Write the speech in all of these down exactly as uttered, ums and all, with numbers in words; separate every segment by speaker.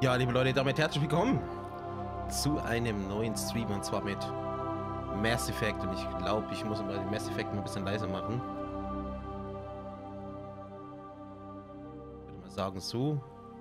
Speaker 1: Ja, liebe Leute, damit herzlich willkommen zu einem neuen Stream, und zwar mit Mass Effect. Und ich glaube, ich muss mal den Mass Effect mal ein bisschen leiser machen. Ich würde mal sagen, so.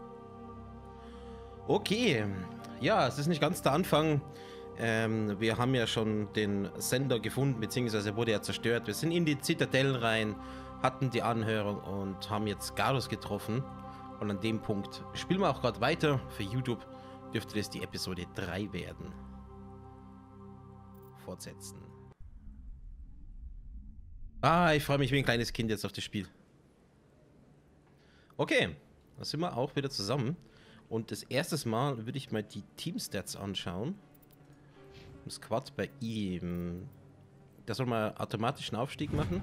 Speaker 1: Okay, ja, es ist nicht ganz der Anfang. Ähm, wir haben ja schon den Sender gefunden, beziehungsweise wurde er zerstört. Wir sind in die Zitadelle rein, hatten die Anhörung und haben jetzt Garrus getroffen. Und an dem Punkt spielen wir auch gerade weiter. Für YouTube dürfte das die Episode drei werden. Fortsetzen. Ah, ich freue mich wie ein kleines Kind jetzt auf das Spiel. Okay, da sind wir auch wieder zusammen. Und das erste Mal würde ich mal die Teamstats anschauen. Im Squad bei ihm. Da soll man automatischen Aufstieg machen.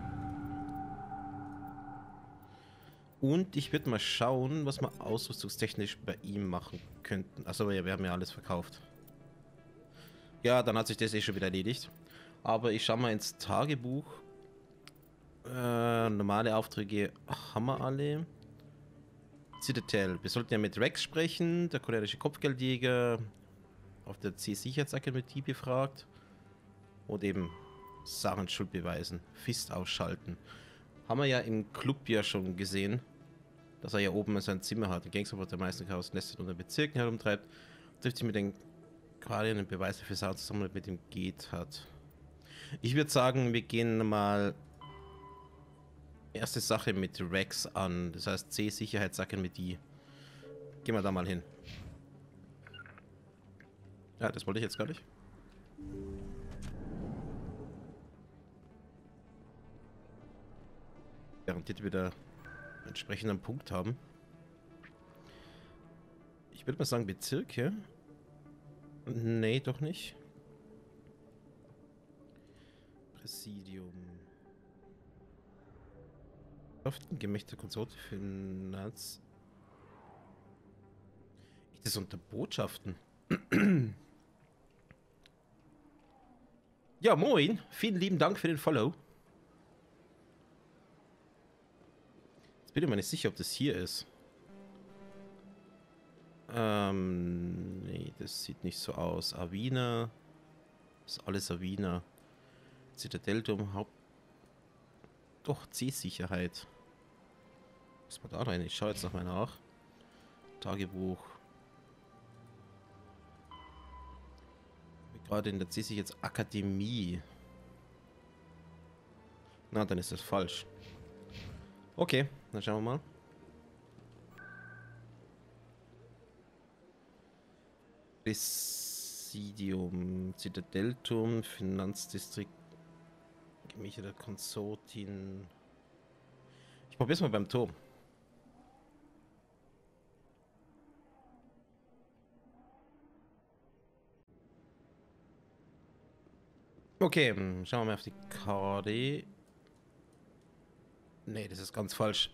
Speaker 1: Und ich würde mal schauen, was wir ausrüstungstechnisch bei ihm machen könnten. Achso, ja, wir haben ja alles verkauft. Ja, dann hat sich das eh schon wieder erledigt. Aber ich schaue mal ins Tagebuch. Äh, normale Aufträge haben wir alle. Citadel. Wir sollten ja mit Rex sprechen, der cholerische Kopfgeldjäger. Auf der C-Sicherheitsakademie befragt. Und eben Sachen Schuld beweisen. Fist ausschalten. Haben wir ja im Club ja schon gesehen, dass er ja oben sein Zimmer hat. Der Gangster der Meisterchaos lässt sich unter Bezirken herumtreibt, trifft sich mit den Guardian und Beweis für Sound zusammen mit dem geht hat. Ich würde sagen, wir gehen mal erste Sache mit Rex an. Das heißt C-Sicherheitsakademie. Gehen wir da mal hin. Ja, das wollte ich jetzt gar nicht. Garantiert wieder einen entsprechenden Punkt haben. Ich würde mal sagen Bezirke. Nee, doch nicht. Präsidium. Gemächte Konsorte Finanz. Ist das unter Botschaften? Ja, moin. Vielen lieben Dank für den Follow. Bin ich mir nicht sicher, ob das hier ist. Ähm, nee, das sieht nicht so aus. Avina. Das ist alles Avina. Zitadeltum, Haupt... Doch, C-Sicherheit. Was war da rein? Ich schaue jetzt nochmal nach. Tagebuch. Gerade in der C-Sicherheitsakademie. Na, dann ist das falsch. Okay, dann schauen wir mal. Präsidium, Zitadelturm, Finanzdistrikt, Gemächer der Konsortin. Ich probiere es mal beim Turm. Okay, schauen wir mal auf die Karte. Nee, das ist ganz falsch.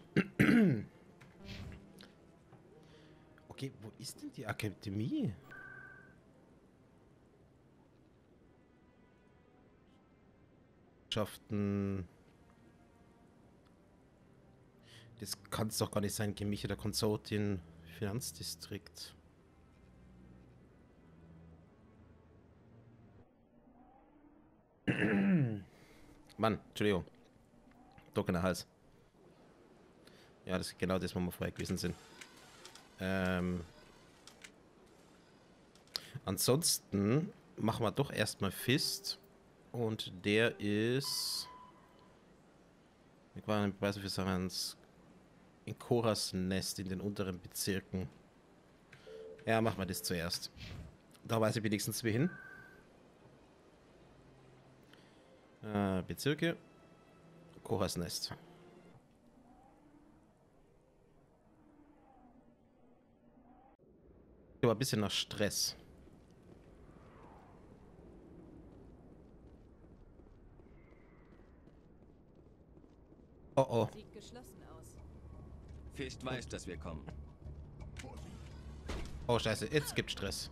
Speaker 1: Okay, wo ist denn die Akademie? Schaften. Das kann es doch gar nicht sein. Gemächer der Konsortin, Finanzdistrikt. Mann, Entschuldigung. Druck in der Hals. Ja, das ist genau das, wo wir vorher gewesen sind. Ähm, ansonsten machen wir doch erstmal Fist. Und der ist... Wir waren Beweise für Sarans in Koras Nest in den unteren Bezirken. Ja, machen wir das zuerst. Da weiß ich wenigstens wie hin. Äh, Bezirke. Koras Nest. Aber ein bisschen nach Stress. Oh oh.
Speaker 2: Sieht geschlossen aus.
Speaker 3: Fist weiß, dass wir kommen.
Speaker 1: Oh Scheiße, jetzt gibt Stress.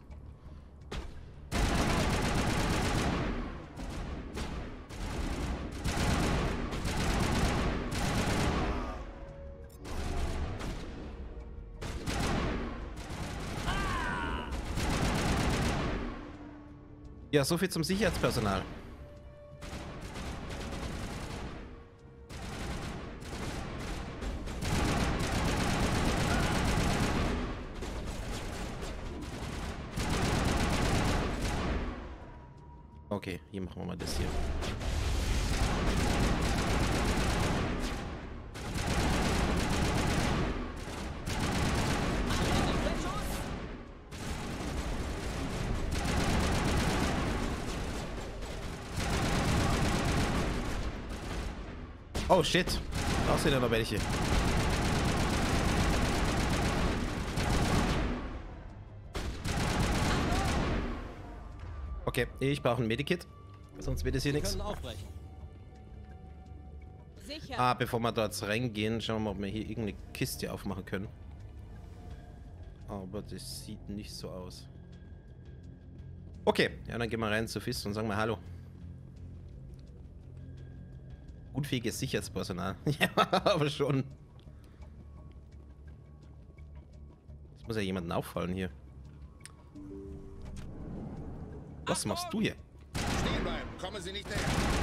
Speaker 1: Ja, so viel zum Sicherheitspersonal. Okay, hier machen wir mal das hier. Oh shit, da sind ja noch welche. Okay, ich brauche ein Medikit, sonst wird es hier nichts. Ah, bevor wir dort reingehen, schauen wir mal, ob wir hier irgendeine Kiste aufmachen können. Aber das sieht nicht so aus. Okay, ja, dann gehen wir rein zu Fist und sagen wir Hallo. Unfähiges Sicherheitspersonal. Ja, aber schon. Das muss ja jemandem auffallen hier. Was machst du hier?
Speaker 2: Stehen bleiben, kommen Sie nicht näher.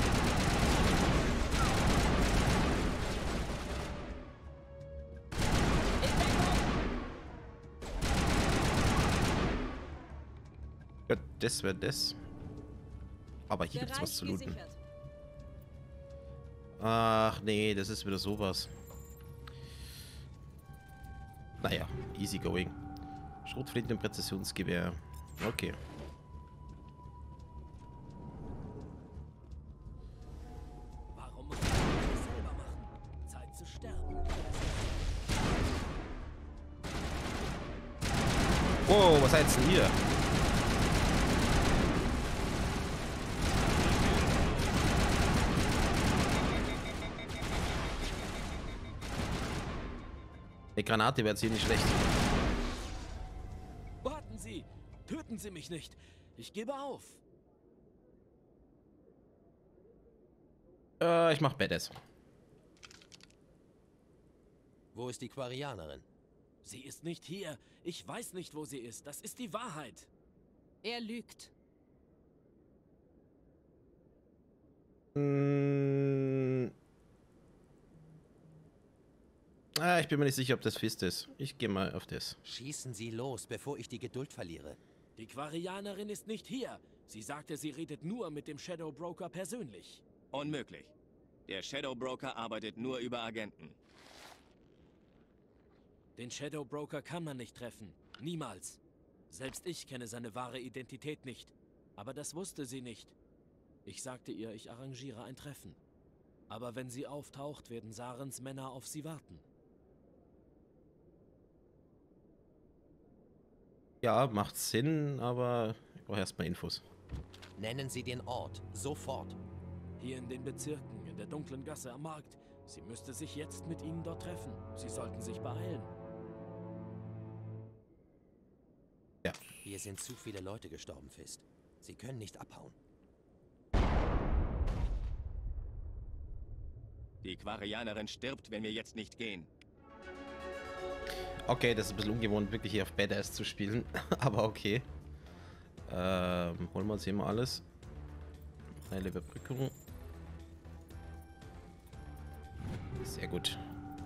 Speaker 1: Ja, das wäre das. Aber hier gibt's was zu looten. Ach nee, das ist wieder sowas. Naja, easy going. Schrotflinte und Präzisionsgewehr. Okay.
Speaker 4: Warum muss ich das selber machen? Zeit zu sterben.
Speaker 1: Oh, was heißt denn hier? Eine Granate wäre jetzt hier nicht schlecht.
Speaker 4: Warten Sie! Töten Sie mich nicht! Ich gebe auf!
Speaker 1: Äh, ich mach Badass.
Speaker 5: Wo ist die Quarianerin?
Speaker 4: Sie ist nicht hier. Ich weiß nicht, wo sie ist. Das ist die Wahrheit.
Speaker 6: Er lügt.
Speaker 1: Mmh. Ah, ich bin mir nicht sicher, ob das Fist ist. Ich gehe mal auf das.
Speaker 5: Schießen Sie los, bevor ich die Geduld verliere.
Speaker 4: Die Quarianerin ist nicht hier. Sie sagte, sie redet nur mit dem Shadow Broker persönlich.
Speaker 3: Unmöglich. Der Shadow Broker arbeitet nur über Agenten.
Speaker 4: Den Shadow Broker kann man nicht treffen. Niemals. Selbst ich kenne seine wahre Identität nicht. Aber das wusste sie nicht. Ich sagte ihr, ich arrangiere ein Treffen. Aber wenn sie auftaucht, werden Sarens Männer auf sie warten.
Speaker 1: Ja, macht Sinn, aber ich brauche erstmal Infos.
Speaker 5: Nennen Sie den Ort, sofort.
Speaker 4: Hier in den Bezirken, in der dunklen Gasse am Markt. Sie müsste sich jetzt mit ihnen dort treffen. Sie sollten sich beeilen.
Speaker 1: Ja.
Speaker 5: Hier sind zu viele Leute gestorben, Fist. Sie können nicht abhauen.
Speaker 3: Die Quarianerin stirbt, wenn wir jetzt nicht gehen.
Speaker 1: Okay, das ist ein bisschen ungewohnt, wirklich hier auf Badass zu spielen. Aber okay. Ähm, holen wir uns hier mal alles. Eine Überbrückung. Sehr gut.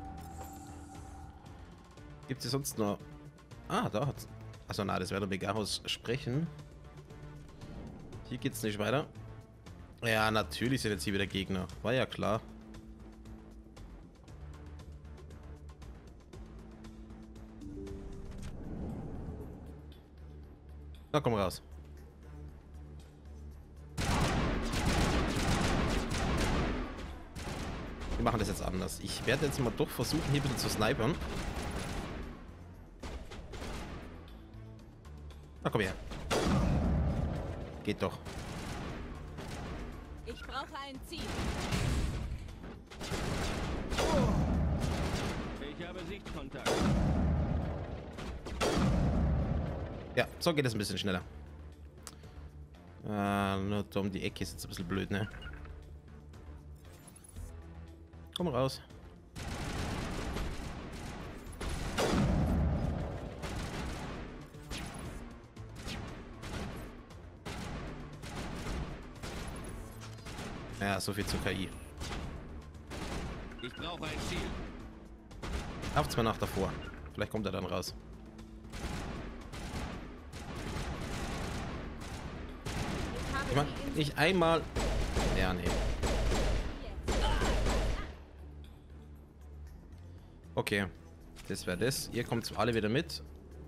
Speaker 1: Gibt es sonst noch... Ah, da hat's... Achso, na, das wäre der Megahaus sprechen. Hier geht's nicht weiter. Ja, natürlich sind jetzt hier wieder Gegner. War ja klar. Na, komm raus. Wir machen das jetzt anders. Ich werde jetzt mal doch versuchen, hier wieder zu snipern. Na, komm her. Geht doch.
Speaker 6: Ich brauche ein Ziel.
Speaker 3: Ich habe Sichtkontakt.
Speaker 1: Ja, so geht es ein bisschen schneller. Äh, nur da um die Ecke ist jetzt ein bisschen blöd, ne? Komm raus. Ja, so viel zur K I.
Speaker 3: Ich brauche ein Ziel.
Speaker 1: Haft's mal nach davor. Vielleicht kommt er dann raus. Ich meine, nicht einmal... Ja, nee. Okay. Das wäre das. Ihr kommt alle wieder mit.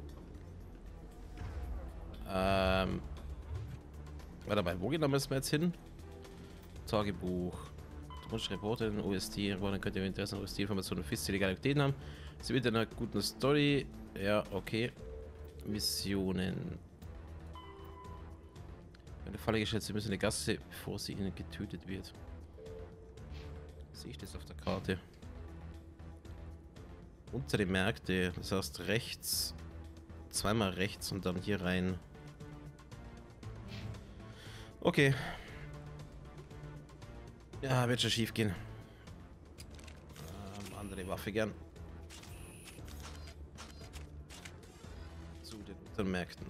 Speaker 1: Ähm... Warte mal, wo genau müssen wir jetzt hin? Tagebuch. Wunsch Reporterin, O S T. Dann könnt ihr Interesse an O S T-Informationen und fistige Aktivitäten haben. Sie mit einer guten Story. Ja, okay. Missionen. Eine Falle gestellt, sie müssen in die Gasse, bevor sie ihnen getötet wird. Sehe ich das auf der Karte? Unter die Märkte, das heißt rechts. Zweimal rechts und dann hier rein. Okay. Ja, wird schon schief gehen. Ähm, andere Waffe gern. Zu den unteren Märkten.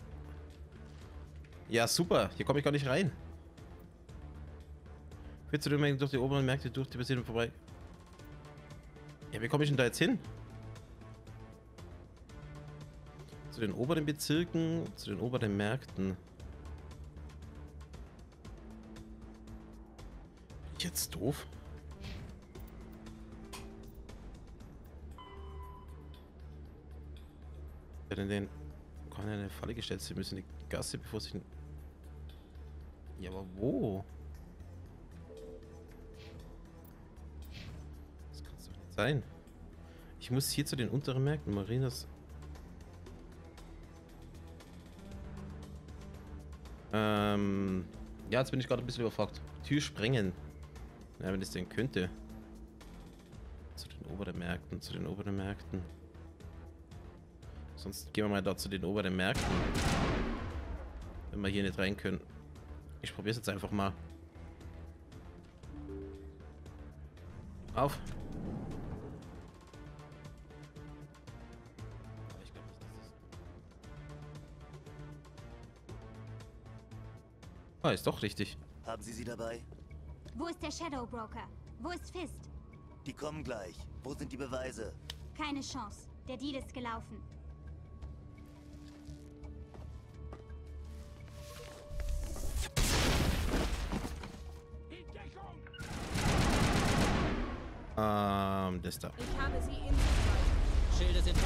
Speaker 1: Ja, super. Hier komme ich gar nicht rein. Führt zu den Märkten durch die oberen Märkte, durch die Besiedlung vorbei. Ja, wie komme ich denn da jetzt hin? Zu den oberen Bezirken, zu den oberen Märkten. Jetzt doof. Ja, denn den kann ja eine Falle gestellt. Sie müssen die Gasse, bevor sie. Ja, aber wo? Das kann es doch nicht sein. Ich muss hier zu den unteren Märkten. Marinas. Ähm. Ja, jetzt bin ich gerade ein bisschen überfragt. Tür sprengen. Ja, wenn es denn könnte. Zu den oberen Märkten, zu den oberen Märkten. Sonst gehen wir mal da zu den oberen Märkten. Wenn wir hier nicht rein können. Ich probiere es jetzt einfach mal. Auf. Ich glaube nicht, dass das... Ah, ist doch richtig.
Speaker 7: Haben Sie sie dabei?
Speaker 8: Wo ist der Shadow Broker? Wo ist Fist?
Speaker 7: Die kommen gleich. Wo sind die Beweise?
Speaker 8: Keine Chance. Der Deal ist gelaufen.
Speaker 1: Ähm, das da.
Speaker 6: Ich habe sie in Sichtweite.
Speaker 5: Schilde sind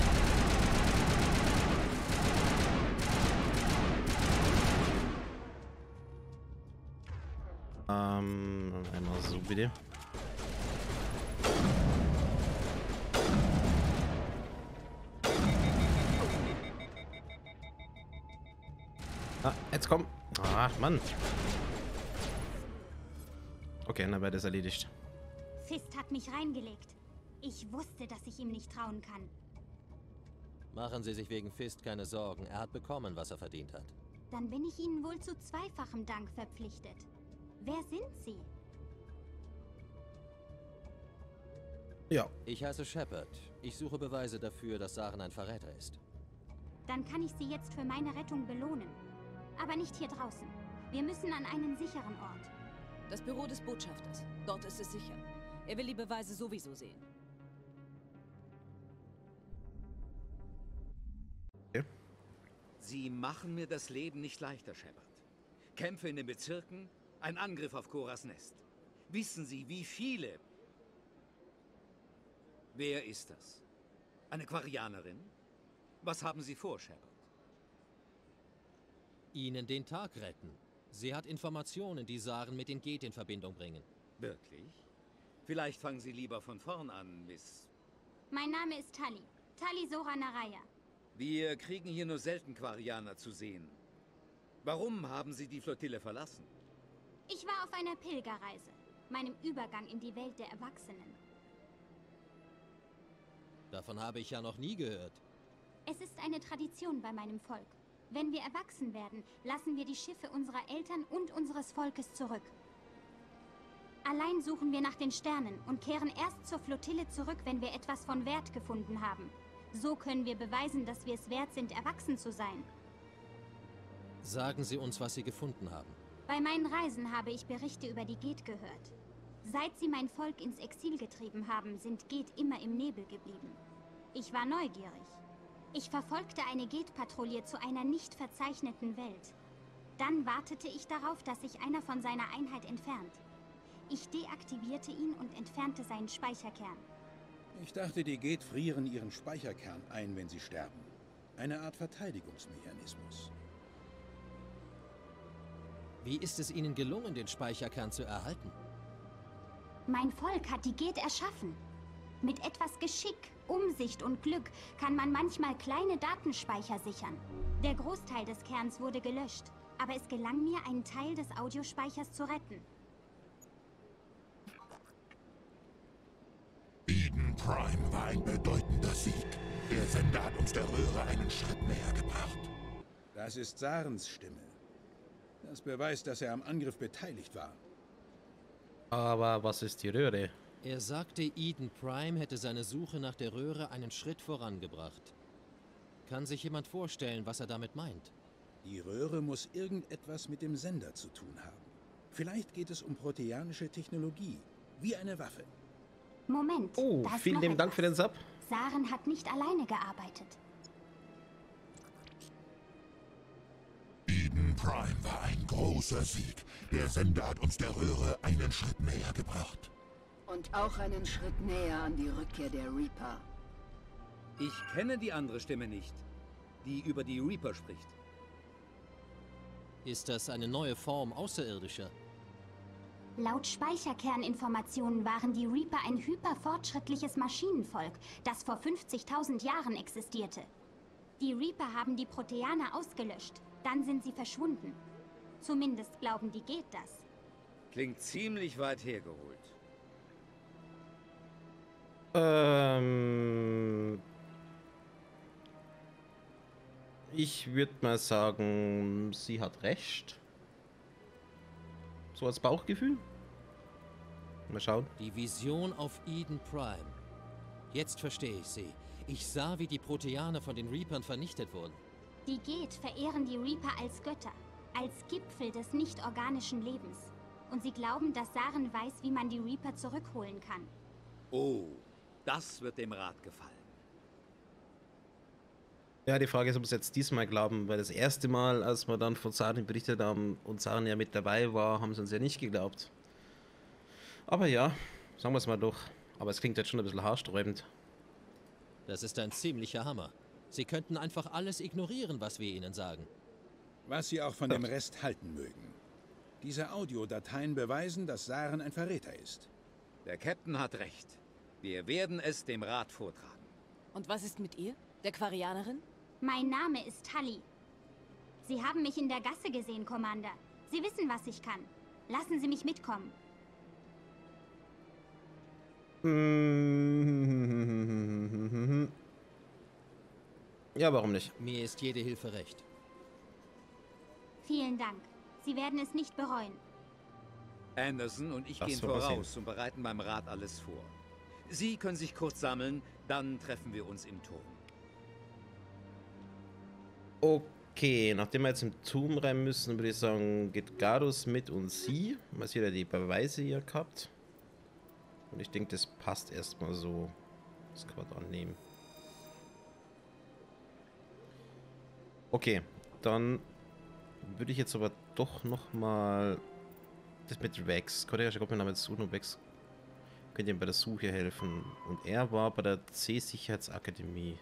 Speaker 1: Ähm, einmal so bitte. Ah, jetzt komm. Ah, Mann. Okay, dann wäre das erledigt.
Speaker 8: Fist hat mich reingelegt. Ich wusste, dass ich ihm nicht trauen kann.
Speaker 5: Machen Sie sich wegen Fist keine Sorgen. Er hat bekommen, was er verdient hat.
Speaker 8: Dann bin ich Ihnen wohl zu zweifachem Dank verpflichtet. Wer sind Sie?
Speaker 1: Ja.
Speaker 5: Ich heiße Shepard. Ich suche Beweise dafür, dass Saren ein Verräter ist.
Speaker 8: Dann kann ich Sie jetzt für meine Rettung belohnen. Aber nicht hier draußen. Wir müssen an einen sicheren Ort.
Speaker 6: Das Büro des Botschafters. Dort ist es sicher. Er will die Beweise sowieso sehen.
Speaker 1: Okay.
Speaker 9: Sie machen mir das Leben nicht leichter, Shepard. Kämpfe in den Bezirken, ein Angriff auf Koras Nest. Wissen Sie, wie viele? Wer ist das? Eine Quarianerin? Was haben Sie vor, Shepard?
Speaker 5: Ihnen den Tag retten. Sie hat Informationen, die Saren mit den Geth in Verbindung bringen.
Speaker 9: Wirklich? Vielleicht fangen Sie lieber von vorn an, Miss...
Speaker 8: Mein Name ist Tali. Tali Sora Naraya.
Speaker 9: Wir kriegen hier nur selten Quarianer zu sehen. Warum haben Sie die Flottille verlassen?
Speaker 8: Ich war auf einer Pilgerreise. Meinem Übergang in die Welt der Erwachsenen.
Speaker 5: Davon habe ich ja noch nie gehört.
Speaker 8: Es ist eine Tradition bei meinem Volk. Wenn wir erwachsen werden, lassen wir die Schiffe unserer Eltern und unseres Volkes zurück. Allein suchen wir nach den Sternen und kehren erst zur Flottille zurück, wenn wir etwas von Wert gefunden haben. So können wir beweisen, dass wir es wert sind, erwachsen zu sein.
Speaker 5: Sagen Sie uns, was Sie gefunden haben.
Speaker 8: Bei meinen Reisen habe ich Berichte über die Geth gehört. Seit sie mein Volk ins Exil getrieben haben, sind Geth immer im Nebel geblieben. Ich war neugierig. Ich verfolgte eine Geth-Patrouille zu einer nicht verzeichneten Welt. Dann wartete ich darauf, dass sich einer von seiner Einheit entfernt. Ich deaktivierte ihn und entfernte seinen Speicherkern.
Speaker 10: Ich dachte, die Geth frieren ihren Speicherkern ein, wenn sie sterben. Eine Art Verteidigungsmechanismus.
Speaker 5: Wie ist es Ihnen gelungen, den Speicherkern zu erhalten?
Speaker 8: Mein Volk hat die Geth erschaffen. Mit etwas Geschick, Umsicht und Glück kann man manchmal kleine Datenspeicher sichern. Der Großteil des Kerns wurde gelöscht, aber es gelang mir, einen Teil des Audiospeichers zu retten.
Speaker 2: Eden Prime war ein bedeutender Sieg. Der Sender hat uns der Röhre einen Schritt näher gebracht.
Speaker 10: Das ist Sarens Stimme. Das beweist, dass er am Angriff beteiligt war.
Speaker 1: Aber was ist die Röhre?
Speaker 5: Er sagte, Eden Prime hätte seine Suche nach der Röhre einen Schritt vorangebracht. Kann sich jemand vorstellen, was er damit meint?
Speaker 10: Die Röhre muss irgendetwas mit dem Sender zu tun haben. Vielleicht geht es um proteanische Technologie, wie eine Waffe.
Speaker 8: Moment.
Speaker 1: Oh,
Speaker 8: da ist
Speaker 1: vielen
Speaker 8: noch
Speaker 1: lieben Dank für den
Speaker 8: etwas.
Speaker 1: Sub.
Speaker 8: Saren hat nicht alleine gearbeitet.
Speaker 2: Eden Prime war ein großer Sieg. Der Sender hat uns der Röhre einen Schritt näher gebracht.
Speaker 11: Und auch einen Schritt näher an die Rückkehr der Reaper.
Speaker 9: Ich kenne die andere Stimme nicht, die über die Reaper spricht.
Speaker 5: Ist das eine neue Form Außerirdischer?
Speaker 8: Laut Speicherkerninformationen waren die Reaper ein hyperfortschrittliches Maschinenvolk, das vor fünfzigtausend Jahren existierte. Die Reaper haben die Proteaner ausgelöscht, dann sind sie verschwunden. Zumindest glauben die Geth das.
Speaker 9: Klingt ziemlich weit hergeholt.
Speaker 1: Ähm... Ich würde mal sagen, sie hat recht. So als Bauchgefühl. Mal schauen.
Speaker 5: Die Vision auf Eden Prime. Jetzt verstehe ich sie. Ich sah, wie die Proteaner von den Reapern vernichtet wurden.
Speaker 8: Die Geth verehren die Reaper als Götter, als Gipfel des nicht-organischen Lebens. Und sie glauben, dass Saren weiß, wie man die Reaper zurückholen kann.
Speaker 9: Oh, das wird dem Rat gefallen.
Speaker 1: Ja, die Frage ist, ob sie jetzt diesmal glauben, weil das erste Mal, als wir dann von Saren berichtet haben und Saren ja mit dabei war, haben sie uns ja nicht geglaubt. Aber ja, sagen wir es mal doch. Aber es klingt jetzt schon ein bisschen haarsträubend.
Speaker 5: Das ist ein ziemlicher Hammer. Sie könnten einfach alles ignorieren, was wir ihnen sagen.
Speaker 10: Was sie auch von dem Rest halten mögen. Diese Audiodateien beweisen, dass Saren ein Verräter ist.
Speaker 9: Der Captain hat recht. Wir werden es dem Rat vortragen.
Speaker 6: Und was ist mit ihr, der Quarianerin?
Speaker 8: Mein Name ist Tully. Sie haben mich in der Gasse gesehen, Commander. Sie wissen, was ich kann. Lassen Sie mich mitkommen.
Speaker 1: Ja, warum nicht?
Speaker 5: Mir ist jede Hilfe recht.
Speaker 8: Vielen Dank. Sie werden es nicht bereuen.
Speaker 9: Anderson und ich
Speaker 1: Das
Speaker 9: gehen
Speaker 1: soll was
Speaker 9: voraus und bereiten beim Rat alles vor. Sie können sich kurz sammeln, dann treffen wir uns im Turm.
Speaker 1: Okay, nachdem wir jetzt im Turm rein müssen, würde ich sagen, geht Garus mit und sie. Man sieht ja die Beweise hier gehabt. Und ich denke, das passt erstmal so. Das kann man da annehmen. Okay, dann würde ich jetzt aber doch noch mal das mit Rex. Ich glaube, mein Name ist Suno Rex. Könnt ihr ihm bei der Suche helfen. Und er war bei der C-Sicherheitsakademie.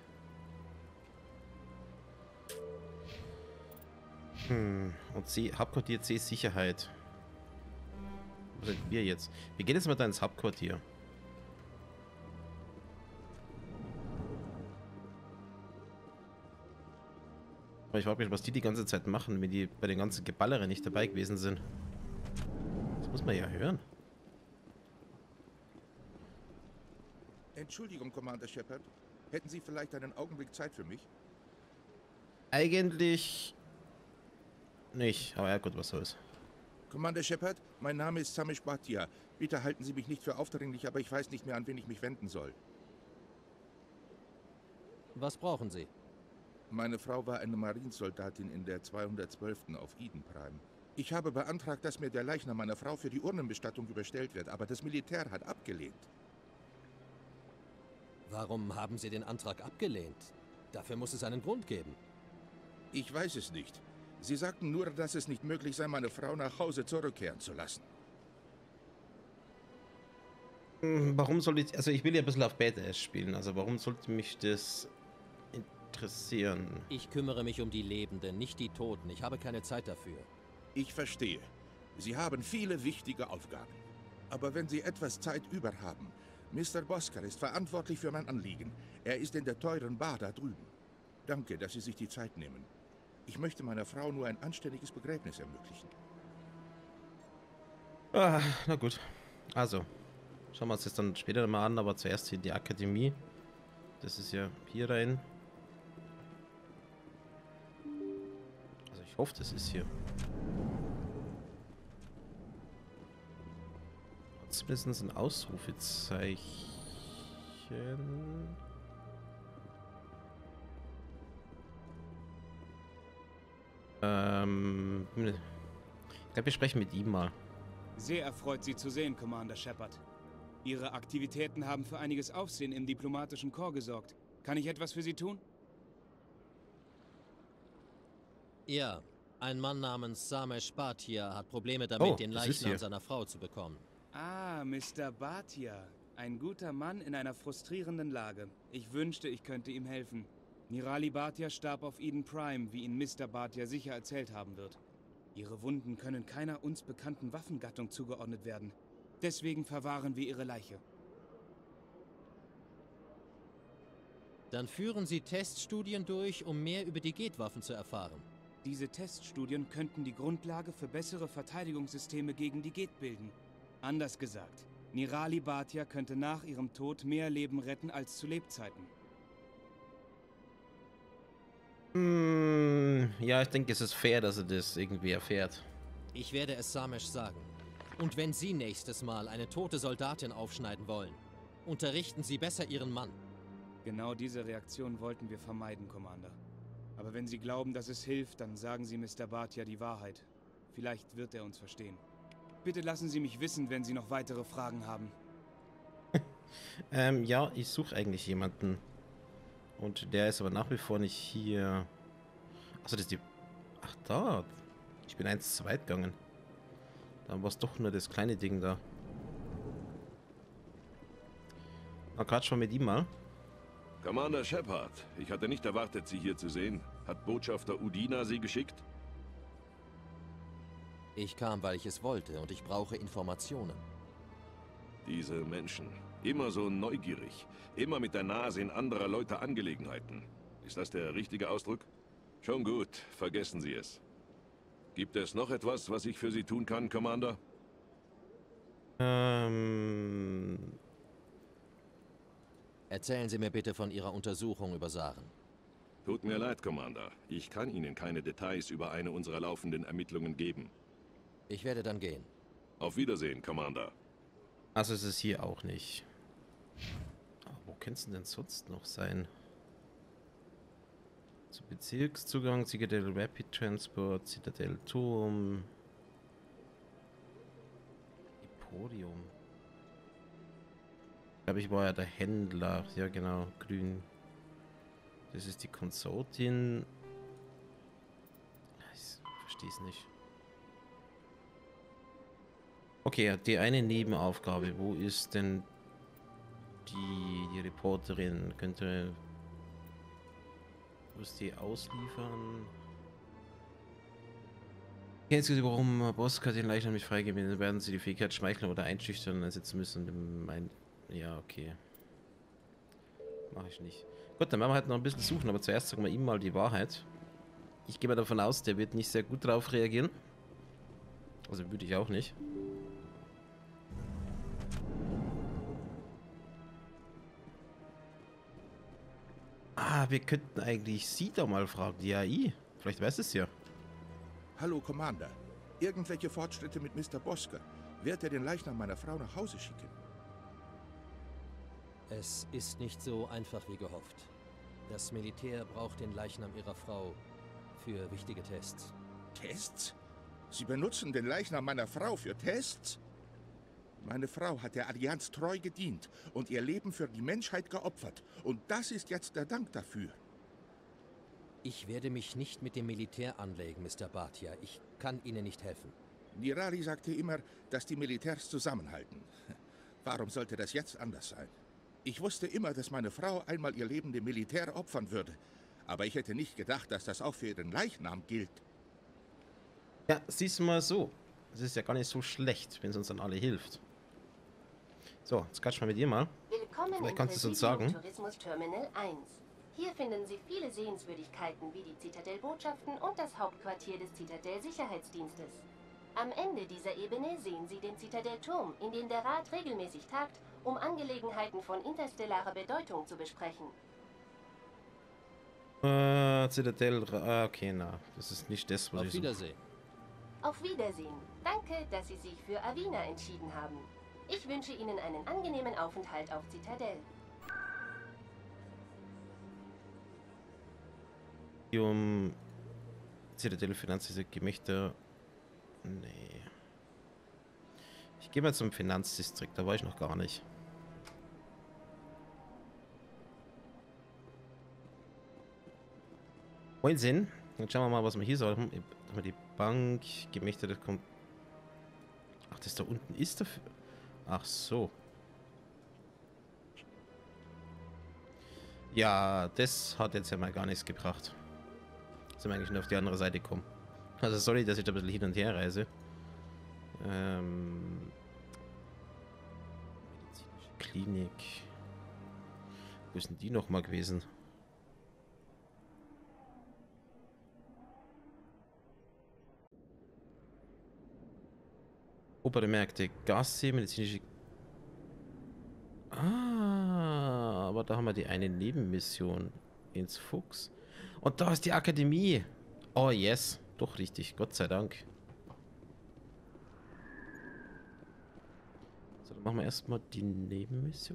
Speaker 1: Hm, und C, Hauptquartier C-Sicherheit. Was sind wir jetzt? Wir gehen jetzt mal da ins Hauptquartier. Aber ich frage mich, was die die ganze Zeit machen, wenn die bei den ganzen Geballere nicht dabei gewesen sind. Das muss man ja hören.
Speaker 2: Entschuldigung, Commander Shepard. Hätten Sie vielleicht einen Augenblick Zeit für mich?
Speaker 1: Eigentlich nicht, aber ja gut, was soll's.
Speaker 2: Commander Shepard, mein Name ist Samish Bhatia. Bitte halten Sie mich nicht für aufdringlich, aber ich weiß nicht mehr, an wen ich mich wenden soll.
Speaker 5: Was brauchen Sie?
Speaker 2: Meine Frau war eine Marinesoldatin in der zweihundertzwölften auf Eden Prime. Ich habe beantragt, dass mir der Leichnam meiner Frau für die Urnenbestattung überstellt wird, aber das Militär hat abgelehnt.
Speaker 5: Warum haben Sie den Antrag abgelehnt? Dafür muss es einen Grund geben.
Speaker 2: Ich weiß es nicht. Sie sagten nur, dass es nicht möglich sei, meine Frau nach Hause zurückkehren zu lassen.
Speaker 1: Warum soll ich... Also ich will ja ein bisschen auf Badass spielen, also warum sollte mich das interessieren?
Speaker 5: Ich kümmere mich um die Lebenden, nicht die Toten. Ich habe keine Zeit dafür.
Speaker 2: Ich verstehe. Sie haben viele wichtige Aufgaben. Aber wenn Sie etwas Zeit über haben, Mister Bosker ist verantwortlich für mein Anliegen. Er ist in der teuren Bar da drüben. Danke, dass Sie sich die Zeit nehmen. Ich möchte meiner Frau nur ein anständiges Begräbnis ermöglichen.
Speaker 1: Ah, na gut. Also, schauen wir uns das dann später mal an, aber zuerst hier die Akademie. Das ist ja hier rein. Also ich hoffe, das ist hier. Zumindest ein Ausrufezeichen. Ähm, ich glaube, wir sprechen mit ihm mal.
Speaker 12: Sehr erfreut, Sie zu sehen, Commander Shepard. Ihre Aktivitäten haben für einiges Aufsehen im diplomatischen Korps gesorgt. Kann ich etwas für Sie tun?
Speaker 5: Ja, ein Mann namens Samesh Bhatia hat Probleme damit,
Speaker 1: Oh,
Speaker 5: den
Speaker 1: das ist
Speaker 5: Leichnam
Speaker 1: hier.
Speaker 5: seiner Frau zu bekommen.
Speaker 12: Ah, Mister Bhatia. Ein guter Mann in einer frustrierenden Lage. Ich wünschte, ich könnte ihm helfen. Nirali Bhatia starb auf Eden Prime, wie Ihnen Mister Bhatia sicher erzählt haben wird. Ihre Wunden können keiner uns bekannten Waffengattung zugeordnet werden. Deswegen verwahren wir ihre Leiche.
Speaker 5: Dann führen Sie Teststudien durch, um mehr über die Geth-Waffen zu erfahren.
Speaker 12: Diese Teststudien könnten die Grundlage für bessere Verteidigungssysteme gegen die Geth bilden. Anders gesagt, Nirali Bhatia könnte nach ihrem Tod mehr Leben retten als zu Lebzeiten.
Speaker 1: Hm, ja, ich denke, es ist fair, dass er das irgendwie erfährt.
Speaker 5: Ich werde es Samesh sagen. Und wenn Sie nächstes Mal eine tote Soldatin aufschneiden wollen, unterrichten Sie besser Ihren Mann.
Speaker 12: Genau diese Reaktion wollten wir vermeiden, Commander. Aber wenn Sie glauben, dass es hilft, dann sagen Sie Mister Bhatia die Wahrheit. Vielleicht wird er uns verstehen. Bitte lassen Sie mich wissen, wenn Sie noch weitere Fragen haben.
Speaker 1: ähm, ja, ich suche eigentlich jemanden. Und der ist aber nach wie vor nicht hier. Achso, das ist die... Ach, da. Ich bin eins zu weit gegangen. Dann war es doch nur das kleine Ding da. Na, quatsch mal mit ihm mal.
Speaker 13: Commander Shepard, ich hatte nicht erwartet, Sie hier zu sehen. Hat Botschafter Udina Sie geschickt?
Speaker 5: Ich kam, weil ich es wollte und ich brauche Informationen.
Speaker 13: Diese Menschen, immer so neugierig, immer mit der Nase in anderer Leute Angelegenheiten. Ist das der richtige Ausdruck? Schon gut, vergessen Sie es. Gibt es noch etwas, was ich für Sie tun kann, Commander?
Speaker 1: Ähm...
Speaker 5: Erzählen Sie mir bitte von Ihrer Untersuchung über Saren.
Speaker 13: Tut mir leid, Commander. Ich kann Ihnen keine Details über eine unserer laufenden Ermittlungen geben.
Speaker 5: Ich werde dann gehen.
Speaker 13: Auf Wiedersehen, Commander.
Speaker 1: Also ist es hier auch nicht. Aber wo könnte es denn sonst noch sein? Zu Bezirkszugang, Citadel Rapid Transport, Citadel Turm. Emporium. Ich glaube, ich war ja der Händler. Ja, genau, grün. Das ist die Konsortin. Ich verstehe es nicht. Okay, die eine Nebenaufgabe. Wo ist denn die, die Reporterin? Könnte... Muss die ausliefern? Kennen Sie, warum Bosker den Leichnam nicht freigeben? Dann werden Sie die Fähigkeit schmeicheln oder einschüchtern ersetzen müssen. Mein ja, okay. Mache ich nicht. Gut, dann werden wir halt noch ein bisschen suchen, aber zuerst sagen wir ihm mal die Wahrheit. Ich gehe mal davon aus, der wird nicht sehr gut darauf reagieren. Also würde ich auch nicht. Ah, wir könnten eigentlich sie da mal fragen, die A I. Vielleicht weiß es ja.
Speaker 2: Hallo, Commander. Irgendwelche Fortschritte mit Mister Bosker? Wird er den Leichnam meiner Frau nach Hause schicken?
Speaker 5: Es ist nicht so einfach wie gehofft. Das Militär braucht den Leichnam ihrer Frau für wichtige Tests.
Speaker 2: Tests? Sie benutzen den Leichnam meiner Frau für Tests? Meine Frau hat der Allianz treu gedient und ihr Leben für die Menschheit geopfert. Und das ist jetzt der Dank dafür.
Speaker 5: Ich werde mich nicht mit dem Militär anlegen, Mister Bhatia. Ich kann Ihnen nicht helfen.
Speaker 2: Nirali sagte immer, dass die Militärs zusammenhalten. Warum sollte das jetzt anders sein? Ich wusste immer, dass meine Frau einmal ihr Leben dem Militär opfern würde. Aber ich hätte nicht gedacht, dass das auch für ihren Leichnam gilt.
Speaker 1: Ja, siehst du mal so. Es ist ja gar nicht so schlecht, wenn es uns dann alle hilft. So, jetzt quatsch mal mit dir mal.
Speaker 14: Willkommen
Speaker 1: Vielleicht
Speaker 14: im
Speaker 1: kannst du es uns sagen.
Speaker 14: Tourismus Terminal eins. Hier finden Sie viele Sehenswürdigkeiten wie die Zitadellbotschaften und das Hauptquartier des Zitadell-Sicherheitsdienstes. Am Ende dieser Ebene sehen Sie den Zitadellturm, in dem der Rat regelmäßig tagt, um Angelegenheiten von interstellarer Bedeutung zu besprechen.
Speaker 1: Äh, Zitadell... Ah, okay, na. Das ist nicht das, was
Speaker 5: Auf
Speaker 1: ich so...
Speaker 5: Wiedersehen.
Speaker 14: Auf Wiedersehen. Danke, dass Sie sich für Avina entschieden haben. Ich wünsche Ihnen einen angenehmen Aufenthalt auf Zitadell.
Speaker 1: Um Zitadell Finanzdistrikt Gemächter. Nee. Ich gehe mal zum Finanzdistrikt, da war ich noch gar nicht. Moin Sinn. Jetzt schauen wir mal, was wir hier so haben. Die Bank, Gemächter, das kommt. Ach, das da unten ist dafür. Ach so. Ja, das hat jetzt ja mal gar nichts gebracht. Sind wir eigentlich nur auf die andere Seite gekommen. Also sorry, dass ich da ein bisschen hin und her reise. Ähm, medizinische Klinik. Wo ist denn die nochmal gewesen? Obere Märkte, Gasse, medizinische... Ah, aber da haben wir die eine Nebenmission ins Fuchs. Und da ist die Akademie. Oh yes, doch richtig, Gott sei Dank. So, dann machen wir erstmal die Nebenmission.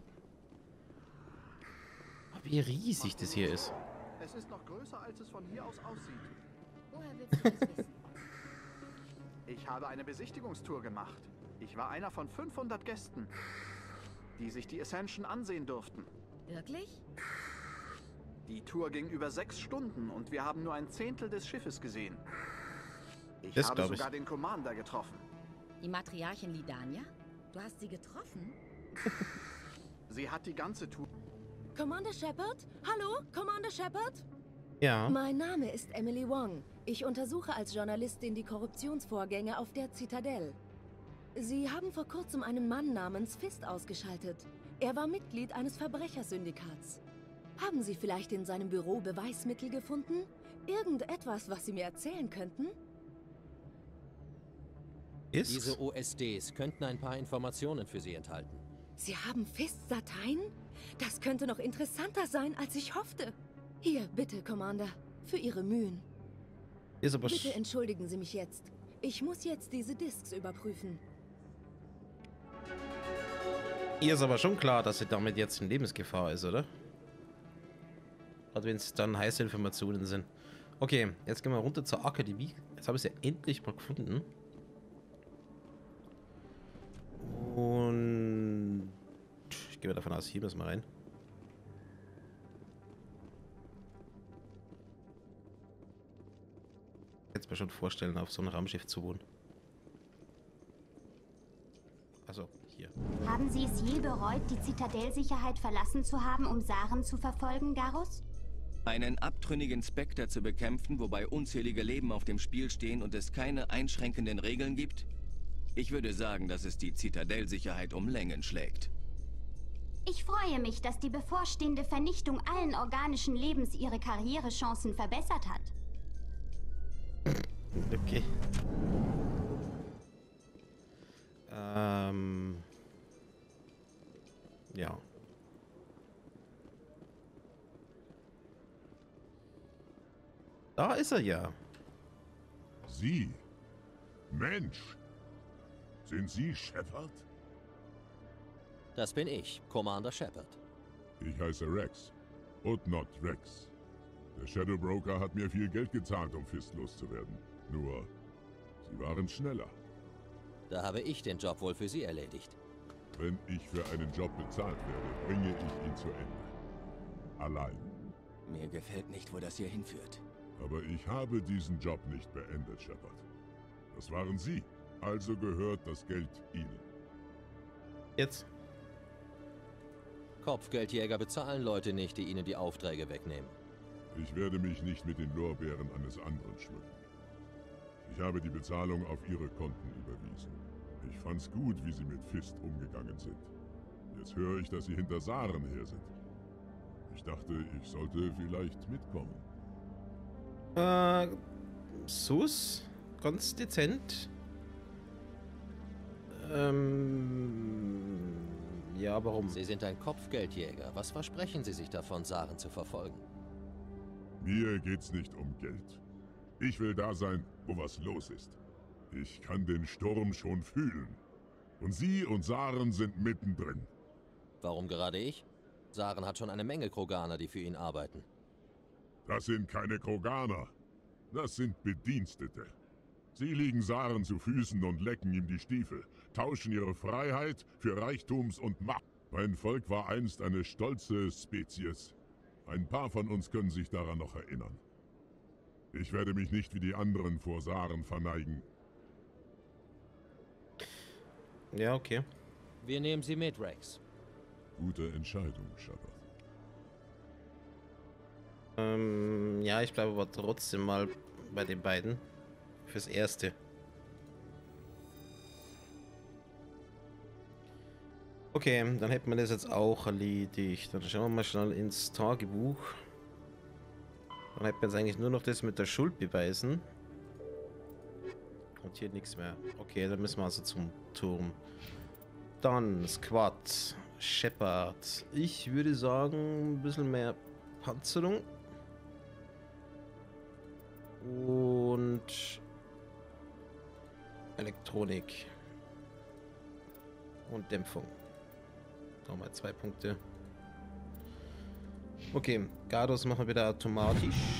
Speaker 1: Oh, wie riesig das hier ist.
Speaker 15: Es ist noch größer, als es von hier aus aussieht.
Speaker 11: Woher willst du das wissen?
Speaker 15: Ich habe eine Besichtigungstour gemacht. Ich war einer von fünfhundert Gästen, die sich die Ascension ansehen durften.
Speaker 11: Wirklich?
Speaker 15: Die Tour ging über sechs Stunden und wir haben nur ein Zehntel des Schiffes gesehen. Ich
Speaker 1: Das
Speaker 15: habe
Speaker 1: glaub ich.
Speaker 15: sogar den Commander getroffen.
Speaker 11: Die Matriarchin Lidania? Du hast sie getroffen?
Speaker 15: Sie hat die ganze Tour...
Speaker 16: Commander Shepard? Hallo, Commander Shepard?
Speaker 1: Ja.
Speaker 16: Mein Name ist Emily Wong. Ich untersuche als Journalistin die Korruptionsvorgänge auf der Zitadelle. Sie haben vor kurzem einen Mann namens Fist ausgeschaltet. Er war Mitglied eines Verbrechersyndikats. Haben Sie vielleicht in seinem Büro Beweismittel gefunden? Irgendetwas, was Sie mir erzählen könnten?
Speaker 1: Ist?
Speaker 5: Diese O S Ds könnten ein paar Informationen für Sie enthalten.
Speaker 16: Sie haben Fist-Dateien? Das könnte noch interessanter sein, als ich hoffte. Hier, bitte, Commander, für Ihre Mühen.
Speaker 1: Ist aber
Speaker 16: Bitte entschuldigen Sie mich jetzt. Ich muss jetzt diese Disks überprüfen.
Speaker 1: Ihr ist aber schon klar, dass sie damit jetzt in Lebensgefahr ist, oder? Gerade wenn es dann heiße Informationen sind. Okay, jetzt gehen wir runter zur Akademie. Jetzt habe ich sie endlich mal gefunden. Und ich gehe mal davon aus, hier müssen wir rein. Jetzt mir schon vorstellen, auf so einem Raumschiff zu wohnen. Also hier.
Speaker 8: Haben Sie es je bereut, die Zitadellsicherheit verlassen zu haben, um Saren zu verfolgen, Garrus?
Speaker 3: Einen abtrünnigen Spectre zu bekämpfen, wobei unzählige Leben auf dem Spiel stehen und es keine einschränkenden Regeln gibt? Ich würde sagen, dass es die Zitadellsicherheit um Längen schlägt.
Speaker 8: Ich freue mich, dass die bevorstehende Vernichtung allen organischen Lebens ihre Karrierechancen verbessert hat.
Speaker 1: Okay. Ähm. Ja. Da ist er ja.
Speaker 17: Sie? Mensch! Sind Sie Shepard?
Speaker 5: Das bin ich, Commander Shepard.
Speaker 17: Ich heiße Rex. Und not Rex. Der Shadow Broker hat mir viel Geld gezahlt, um Fist loszuwerden. Nur, Sie waren schneller.
Speaker 5: Da habe ich den Job wohl für Sie erledigt.
Speaker 17: Wenn ich für einen Job bezahlt werde, bringe ich ihn zu Ende. Allein.
Speaker 3: Mir gefällt nicht, wo das hier hinführt.
Speaker 17: Aber ich habe diesen Job nicht beendet, Shepard. Das waren Sie. Also gehört das Geld Ihnen.
Speaker 1: Jetzt.
Speaker 5: Kopfgeldjäger bezahlen Leute nicht, die ihnen die Aufträge wegnehmen.
Speaker 17: Ich werde mich nicht mit den Lorbeeren eines anderen schmücken. Ich habe die Bezahlung auf Ihre Konten überwiesen. Ich fand's gut, wie Sie mit Fist umgegangen sind. Jetzt höre ich, dass Sie hinter Saren her sind. Ich dachte, ich sollte vielleicht mitkommen.
Speaker 1: Äh, Sus? Ganz dezent. Ähm, ja, warum?
Speaker 5: Sie sind ein Kopfgeldjäger. Was versprechen Sie sich davon, Saren zu verfolgen?
Speaker 17: Mir geht's nicht um Geld. Ich will da sein, wo was los ist. Ich kann den Sturm schon fühlen. Und Sie und Saren sind mittendrin.
Speaker 5: Warum gerade ich? Saren hat schon eine Menge Kroganer, die für ihn arbeiten.
Speaker 17: Das sind keine Kroganer. Das sind Bedienstete. Sie liegen Saren zu Füßen und lecken ihm die Stiefel, tauschen ihre Freiheit für Reichtums und Macht. Mein Volk war einst eine stolze Spezies. Ein paar von uns können sich daran noch erinnern. Ich werde mich nicht wie die anderen vor Saren verneigen.
Speaker 1: Ja, okay.
Speaker 5: Wir nehmen Sie mit, Rex.
Speaker 17: Gute Entscheidung, Shepard.
Speaker 1: Ähm, ja, ich bleibe aber trotzdem mal bei den beiden. Fürs Erste. Okay, dann hätten wir das jetzt auch erledigt. Dann schauen wir mal schnell ins Tagebuch. Dann hätten wir jetzt eigentlich nur noch das mit der Schuld beweisen. Und hier nichts mehr. Okay, dann müssen wir also zum Turm. Dann Squad, Shepard. Ich würde sagen, ein bisschen mehr Panzerung. Und Elektronik. Und Dämpfung. Nochmal zwei Punkte. Okay, Gardos machen wir wieder automatisch.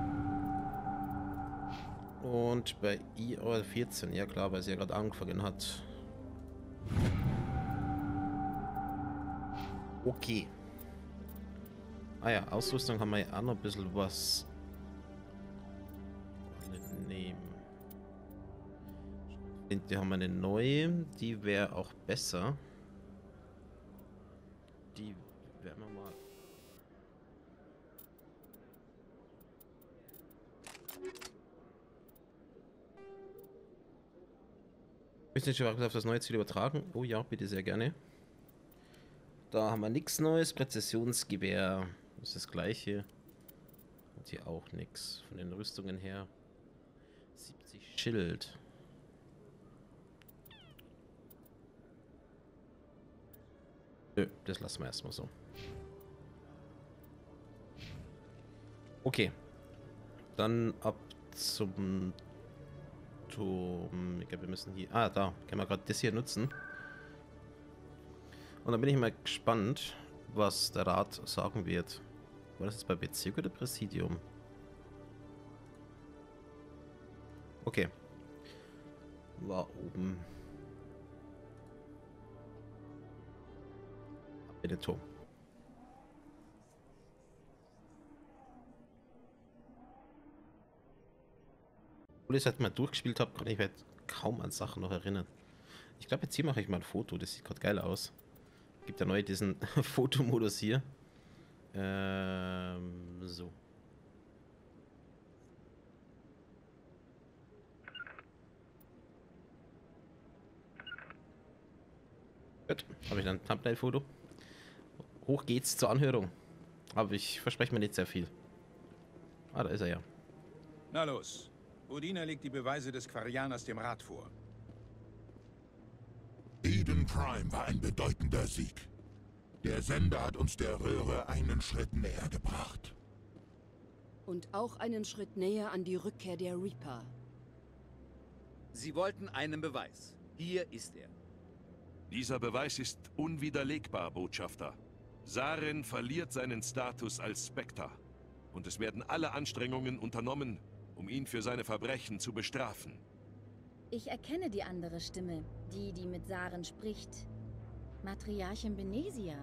Speaker 1: Und bei I R vierzehn, ja klar, weil sie ja gerade angefangen hat. Okay. Ah ja, Ausrüstung haben wir ja auch noch ein bisschen was. Nehmen. Die haben wir eine neue, die wäre auch besser. Die werden wir mal. Müssen wir auf das neue Ziel übertragen? Oh ja, bitte sehr gerne. Da haben wir nichts Neues. Präzisionsgewehr ist das gleiche. Und hier auch nichts von den Rüstungen her. siebzig Schild. Nö, das lassen wir erstmal so. Okay. Dann ab zum Turm. Ich glaube, wir müssen hier. Ah, da. Können wir gerade das hier nutzen. Und dann bin ich mal gespannt, was der Rat sagen wird. War das jetzt bei Bezirk oder Präsidium? Okay. War oben. Ab in den Turm. Obwohl ich es halt mal durchgespielt habe, kann ich mich halt kaum an Sachen noch erinnern. Ich glaube, jetzt hier mache ich mal ein Foto. Das sieht gerade geil aus. Gibt ja neu diesen Fotomodus hier. Ähm, so. Gut, habe ich dann ein Thumbnail-Foto. Hoch geht's zur Anhörung. Aber ich verspreche mir nicht sehr viel. Ah, da ist er ja.
Speaker 10: Na los. Udina legt die Beweise des Quarianers dem Rat vor.
Speaker 2: Eden Prime war ein bedeutender Sieg. Der Sender hat uns der Röhre einen Schritt näher gebracht.
Speaker 11: Und auch einen Schritt näher an die Rückkehr der Reaper.
Speaker 9: Sie wollten einen Beweis. Hier ist er.
Speaker 13: Dieser Beweis ist unwiderlegbar, Botschafter. Saren verliert seinen Status als Spectre. Und es werden alle Anstrengungen unternommen, um ihn für seine Verbrechen zu bestrafen.
Speaker 18: Ich erkenne die andere Stimme, die, die mit Saren spricht. Matriarchin Benesia.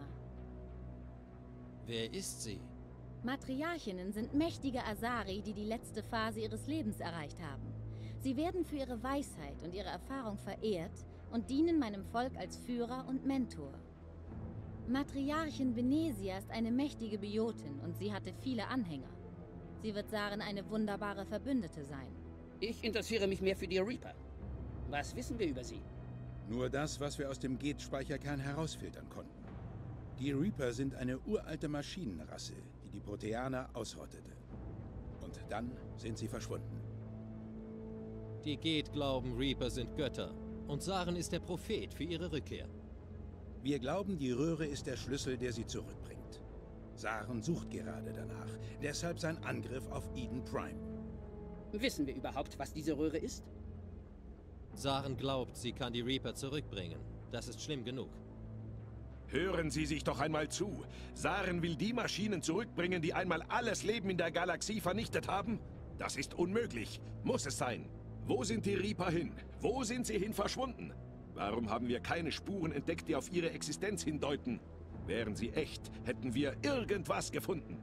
Speaker 5: Wer ist sie?
Speaker 18: Matriarchinnen sind mächtige Asari, die die letzte Phase ihres Lebens erreicht haben. Sie werden für ihre Weisheit und ihre Erfahrung verehrt und dienen meinem Volk als Führer und Mentor. Matriarchin Benesia ist eine mächtige Biotin und sie hatte viele Anhänger. Sie wird Saren eine wunderbare Verbündete sein.
Speaker 19: Ich interessiere mich mehr für die Reaper. Was wissen wir über sie?
Speaker 10: Nur das, was wir aus dem Geth-Speicherkern herausfiltern konnten. Die Reaper sind eine uralte Maschinenrasse, die die Proteaner ausrottete. Und dann sind sie verschwunden.
Speaker 5: Die Geth glauben, Reaper sind Götter. Und Saren ist der Prophet für ihre Rückkehr.
Speaker 10: Wir glauben, die Röhre ist der Schlüssel, der sie zurückbringt. Saren sucht gerade danach. Deshalb sein Angriff auf Eden Prime.
Speaker 19: Wissen wir überhaupt, was diese Röhre ist?
Speaker 5: Saren glaubt, sie kann die Reaper zurückbringen. Das ist schlimm genug.
Speaker 13: Hören Sie sich doch einmal zu. Saren will die Maschinen zurückbringen, die einmal alles Leben in der Galaxie vernichtet haben? Das ist unmöglich. Muss es sein. Wo sind die Reaper hin? Wo sind sie hin verschwunden? Warum haben wir keine Spuren entdeckt, die auf ihre Existenz hindeuten? Wären sie echt, hätten wir irgendwas gefunden.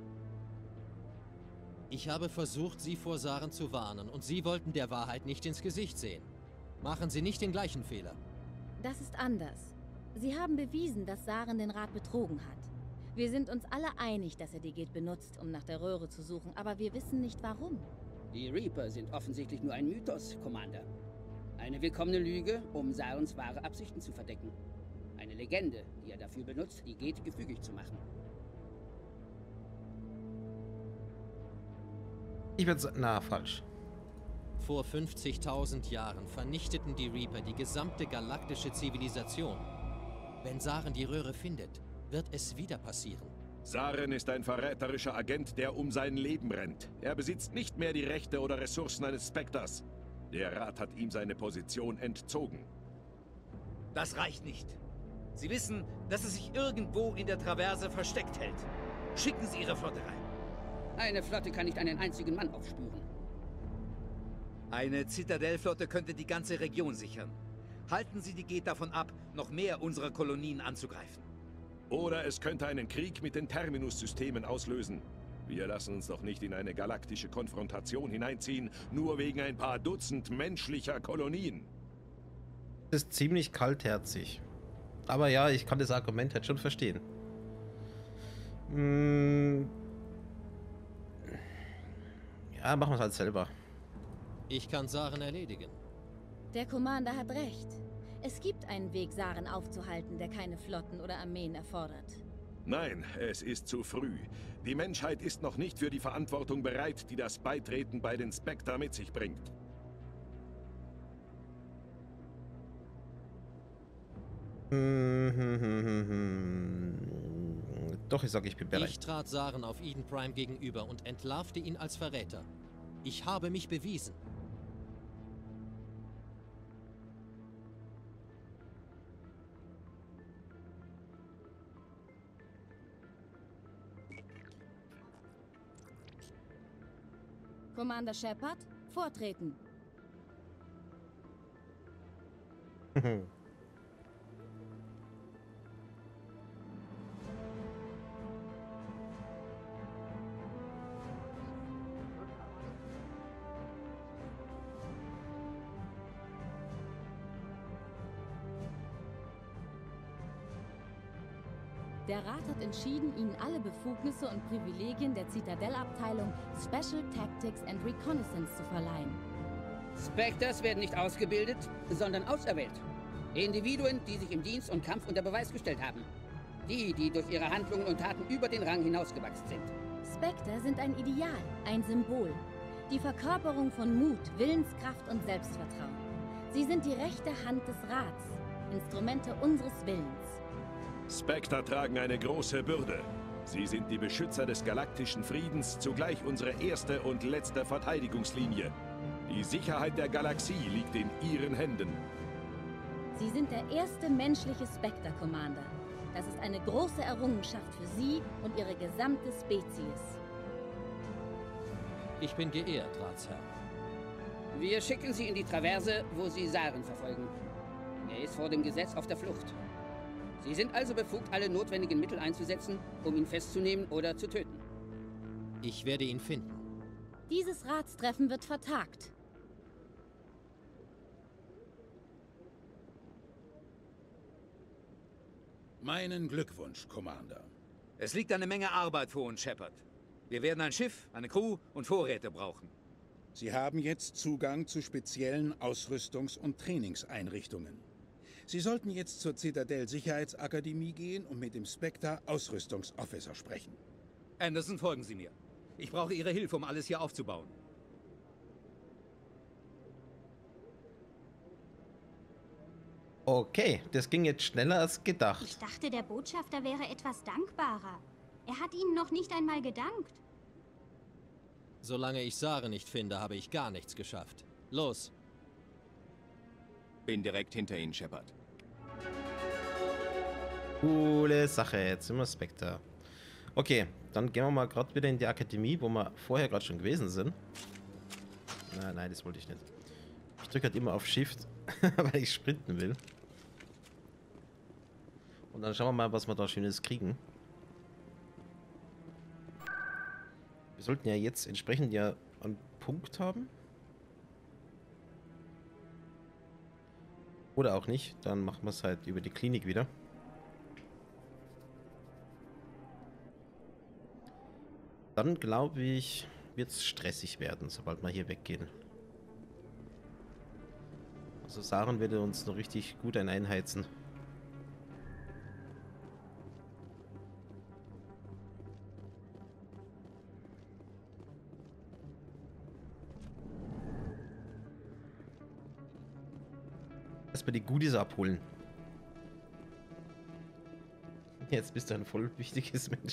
Speaker 5: Ich habe versucht, sie vor Saren zu warnen und sie wollten der Wahrheit nicht ins Gesicht sehen. Machen Sie nicht den gleichen Fehler.
Speaker 18: Das ist anders. Sie haben bewiesen, dass Saren den Rat betrogen hat. Wir sind uns alle einig, dass er die Geth benutzt, um nach der Röhre zu suchen, aber wir wissen nicht warum.
Speaker 19: Die Reaper sind offensichtlich nur ein Mythos, Commander. Eine willkommene Lüge, um Sarens wahre Absichten zu verdecken. Eine Legende, die er dafür benutzt, die Geth gefügig zu machen.
Speaker 1: Ich würde sagen, na, falsch.
Speaker 5: Vor fünfzigtausend Jahren vernichteten die Reaper die gesamte galaktische Zivilisation. Wenn Saren die Röhre findet, wird es wieder passieren.
Speaker 13: Saren ist ein verräterischer Agent, der um sein Leben rennt. Er besitzt nicht mehr die Rechte oder Ressourcen eines Spectres. Der Rat hat ihm seine Position entzogen.
Speaker 9: Das reicht nicht. Sie wissen, dass es sich irgendwo in der Traverse versteckt hält. Schicken Sie Ihre Flotte rein.
Speaker 19: Eine Flotte kann nicht einen einzigen Mann aufspüren.
Speaker 9: Eine Zitadellflotte könnte die ganze Region sichern. Halten Sie die Geth davon ab, noch mehr unserer Kolonien anzugreifen.
Speaker 13: Oder es könnte einen Krieg mit den Terminus-Systemen auslösen. Wir lassen uns doch nicht in eine galaktische Konfrontation hineinziehen, nur wegen ein paar Dutzend menschlicher Kolonien.
Speaker 1: Das ist ziemlich kaltherzig. Aber ja, ich kann das Argument halt schon verstehen. Hm. Ja, machen wir es halt selber.
Speaker 5: Ich kann Saren erledigen.
Speaker 18: Der Commander hat recht. Es gibt einen Weg, Saren aufzuhalten, der keine Flotten oder Armeen erfordert.
Speaker 13: Nein, es ist zu früh. Die Menschheit ist noch nicht für die Verantwortung bereit, die das Beitreten bei den Spectre mit sich bringt.
Speaker 1: Doch, ich sage, ich bin bereit.
Speaker 5: Ich trat Saren auf Eden Prime gegenüber und entlarvte ihn als Verräter. Ich habe mich bewiesen.
Speaker 18: Commander Shepard, vortreten. Der Rat hat entschieden, Ihnen alle Befugnisse und Privilegien der Zitadellabteilung Special Tactics and Reconnaissance zu verleihen.
Speaker 19: Spectres werden nicht ausgebildet, sondern auserwählt. Individuen, die sich im Dienst und Kampf unter Beweis gestellt haben. Die, die durch ihre Handlungen und Taten über den Rang hinausgewachsen sind.
Speaker 18: Spectre sind ein Ideal, ein Symbol. Die Verkörperung von Mut, Willenskraft und Selbstvertrauen. Sie sind die rechte Hand des Rats, Instrumente unseres Willens.
Speaker 13: Spectre tragen eine große Bürde. Sie sind die Beschützer des galaktischen Friedens, zugleich unsere erste und letzte Verteidigungslinie. Die Sicherheit der Galaxie liegt in Ihren Händen.
Speaker 18: Sie sind der erste menschliche Spectre, Commander. Das ist eine große Errungenschaft für Sie und Ihre gesamte Spezies.
Speaker 5: Ich bin geehrt, Ratsherr.
Speaker 19: Wir schicken Sie in die Traverse, wo Sie Saren verfolgen. Er ist vor dem Gesetz auf der Flucht. Sie sind also befugt, alle notwendigen Mittel einzusetzen, um ihn festzunehmen oder zu töten.
Speaker 5: Ich werde ihn finden.
Speaker 18: Dieses Ratstreffen wird vertagt.
Speaker 10: Meinen Glückwunsch, Commander.
Speaker 9: Es liegt eine Menge Arbeit vor uns, Shepard. Wir werden ein Schiff, eine Crew und Vorräte brauchen.
Speaker 10: Sie haben jetzt Zugang zu speziellen Ausrüstungs- und Trainingseinrichtungen. Sie sollten jetzt zur Zitadel-Sicherheitsakademie gehen und mit dem Spectre-Ausrüstungsofficer sprechen.
Speaker 9: Anderson, folgen Sie mir. Ich brauche Ihre Hilfe, um alles hier aufzubauen.
Speaker 1: Okay, das ging jetzt schneller als gedacht.
Speaker 8: Ich dachte, der Botschafter wäre etwas dankbarer. Er hat Ihnen noch nicht einmal gedankt.
Speaker 5: Solange ich Saren nicht finde, habe ich gar nichts geschafft. Los.
Speaker 3: Bin direkt hinter Ihnen, Shepard.
Speaker 1: Coole Sache, jetzt sind wir Spectre. Okay, dann gehen wir mal gerade wieder in die Akademie, wo wir vorher gerade schon gewesen sind. Nein, nein, das wollte ich nicht. Ich drücke halt immer auf Shift, weil ich sprinten will. Und dann schauen wir mal, was wir da Schönes kriegen. Wir sollten ja jetzt entsprechend ja einen Punkt haben. Oder auch nicht, dann machen wir es halt über die Klinik wieder. Dann glaube ich, wird es stressig werden, sobald wir hier weggehen. Also Saren würde uns noch richtig gut ein einheizen. Erstmal die Goodies abholen. Jetzt bist du ein voll wichtiges Mensch.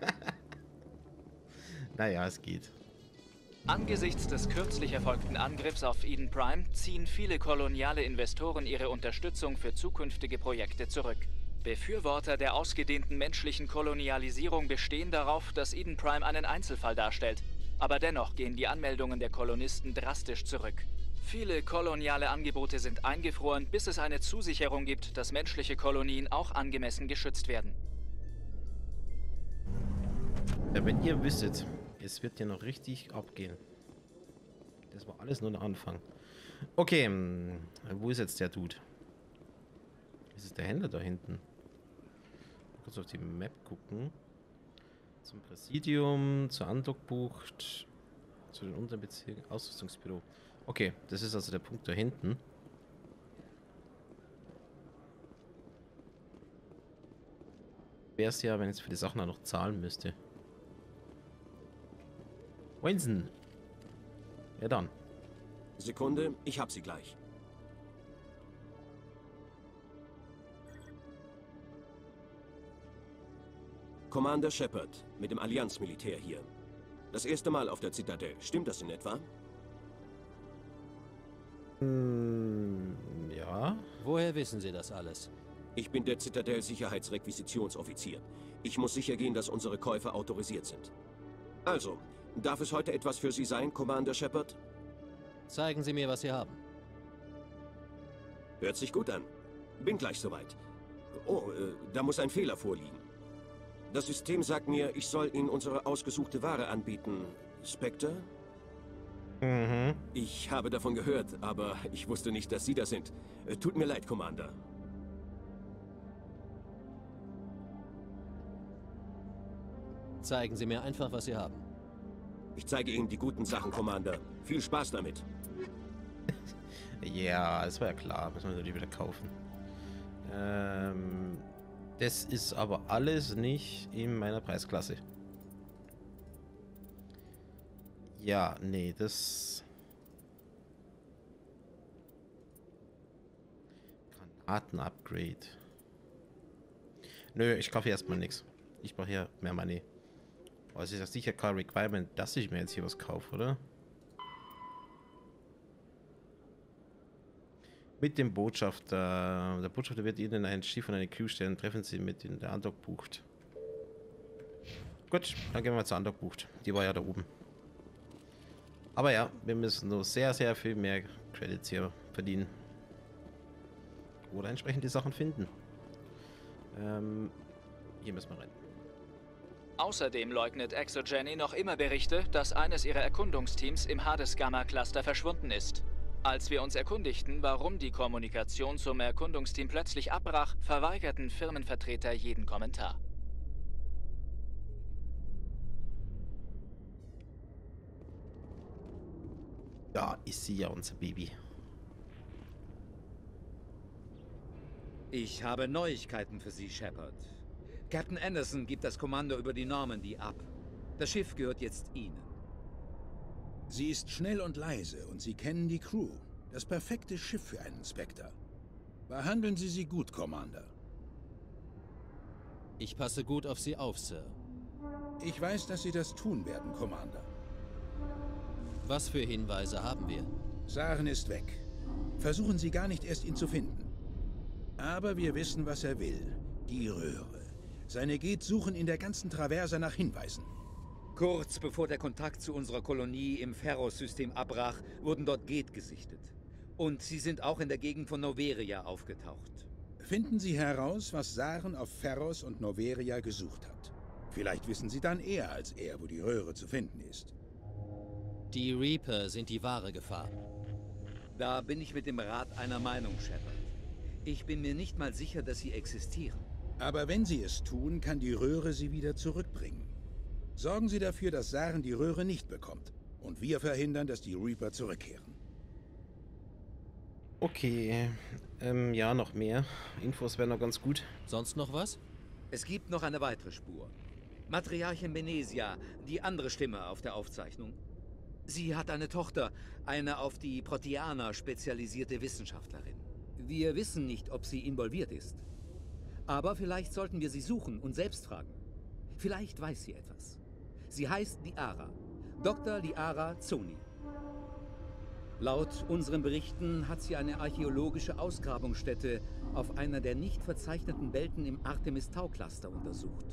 Speaker 1: Naja, es geht.
Speaker 20: Angesichts des kürzlich erfolgten Angriffs auf Eden Prime ziehen viele koloniale Investoren ihre Unterstützung für zukünftige Projekte zurück. Befürworter der ausgedehnten menschlichen Kolonialisierung bestehen darauf, dass Eden Prime einen Einzelfall darstellt. Aber dennoch gehen die Anmeldungen der Kolonisten drastisch zurück. Viele koloniale Angebote sind eingefroren, bis es eine Zusicherung gibt, dass menschliche Kolonien auch angemessen geschützt werden.
Speaker 1: Ja, wenn ihr wüsstet, es wird ja noch richtig abgehen. Das war alles nur der Anfang. Okay, wo ist jetzt der Dude? Ist es der Händler da hinten? Kurz auf die Map gucken. Zum Präsidium, zur Andockbucht, zu den Unterbezirken, Ausrüstungsbüro. Okay, das ist also der Punkt da hinten. Wäre es ja, wenn ich jetzt für die Sachen auch noch zahlen müsste. Winston. Ja dann.
Speaker 21: Sekunde, ich hab sie gleich. Commander Shepard mit dem Allianz-Militär hier. Das erste Mal auf der Zitadelle. Stimmt das in etwa?
Speaker 1: Hm, ja.
Speaker 5: Woher wissen Sie das alles?
Speaker 21: Ich bin der Zitadell-Sicherheitsrequisitionsoffizier. Ich muss sicher gehen, dass unsere Käufe autorisiert sind. Also, darf es heute etwas für Sie sein, Commander Shepard?
Speaker 5: Zeigen Sie mir, was Sie haben.
Speaker 21: Hört sich gut an. Bin gleich soweit. Oh, äh, da muss ein Fehler vorliegen. Das System sagt mir, ich soll Ihnen unsere ausgesuchte Ware anbieten. Spectre?
Speaker 1: Mhm.
Speaker 21: Ich habe davon gehört, aber ich wusste nicht, dass Sie das sind. Äh, tut mir leid, Commander.
Speaker 5: Zeigen Sie mir einfach, was Sie haben.
Speaker 21: Ich zeige Ihnen die guten Sachen, Commander. Viel Spaß damit.
Speaker 1: Ja, das war ja klar. Müssen wir die wieder kaufen. Ähm, das ist aber alles nicht in meiner Preisklasse. Ja, nee, das... Granaten-Upgrade. Nö, ich kaufe erstmal nichts. Ich brauche hier mehr Money. Aber es ist ja sicher kein Requirement, dass ich mir jetzt hier was kaufe, oder? Mit dem Botschafter. Der Botschafter wird Ihnen ein Schiff und eine Crew stellen. Treffen Sie mit in der Andockbucht. Gut, dann gehen wir mal zur Andockbucht. Die war ja da oben. Aber ja, wir müssen noch sehr, sehr viel mehr Credits hier verdienen. Oder entsprechend die Sachen finden. Ähm, hier müssen wir rein.
Speaker 20: Außerdem leugnet Exogeny noch immer Berichte, dass eines ihrer Erkundungsteams im Hades-Gamma-Cluster verschwunden ist. Als wir uns erkundigten, warum die Kommunikation zum Erkundungsteam plötzlich abbrach, verweigerten Firmenvertreter jeden Kommentar.
Speaker 1: Da ist sie ja, unser Baby.
Speaker 9: Ich habe Neuigkeiten für Sie, Shepard. Captain Anderson gibt das Kommando über die Normandy ab. Das Schiff gehört jetzt Ihnen.
Speaker 10: Sie ist schnell und leise und Sie kennen die Crew. Das perfekte Schiff für einen Spectre. Behandeln Sie sie gut, Commander.
Speaker 5: Ich passe gut auf Sie auf, Sir.
Speaker 10: Ich weiß, dass Sie das tun werden, Commander.
Speaker 5: Was für Hinweise haben wir?
Speaker 10: Saren ist weg. Versuchen Sie gar nicht erst, ihn zu finden. Aber wir wissen, was er will. Die Röhre. Seine Geth suchen in der ganzen Traverse nach Hinweisen.
Speaker 9: Kurz bevor der Kontakt zu unserer Kolonie im Ferros-System abbrach, wurden dort Geth gesichtet. Und sie sind auch in der Gegend von Noveria aufgetaucht.
Speaker 10: Finden Sie heraus, was Saren auf Ferros und Noveria gesucht hat. Vielleicht wissen Sie dann eher als er, wo die Röhre zu finden ist.
Speaker 5: Die Reaper sind die wahre Gefahr.
Speaker 9: Da bin ich mit dem Rat einer Meinung, Shepard. Ich bin mir nicht mal sicher, dass sie existieren.
Speaker 10: Aber wenn sie es tun, kann die Röhre sie wieder zurückbringen. Sorgen Sie dafür, dass Saren die Röhre nicht bekommt. Und wir verhindern, dass die Reaper zurückkehren.
Speaker 1: Okay. Ähm, ja, noch mehr. Infos wären noch ganz gut.
Speaker 5: Sonst noch was?
Speaker 9: Es gibt noch eine weitere Spur. Matriarchin Benesia, die andere Stimme auf der Aufzeichnung. Sie hat eine Tochter, eine auf die Proteaner spezialisierte Wissenschaftlerin. Wir wissen nicht, ob sie involviert ist. Aber vielleicht sollten wir sie suchen und selbst fragen. Vielleicht weiß sie etwas. Sie heißt Liara. Doktor Liara Zoni. Laut unseren Berichten hat sie eine archäologische Ausgrabungsstätte auf einer der nicht verzeichneten Welten im Artemis-Tau-Cluster untersucht.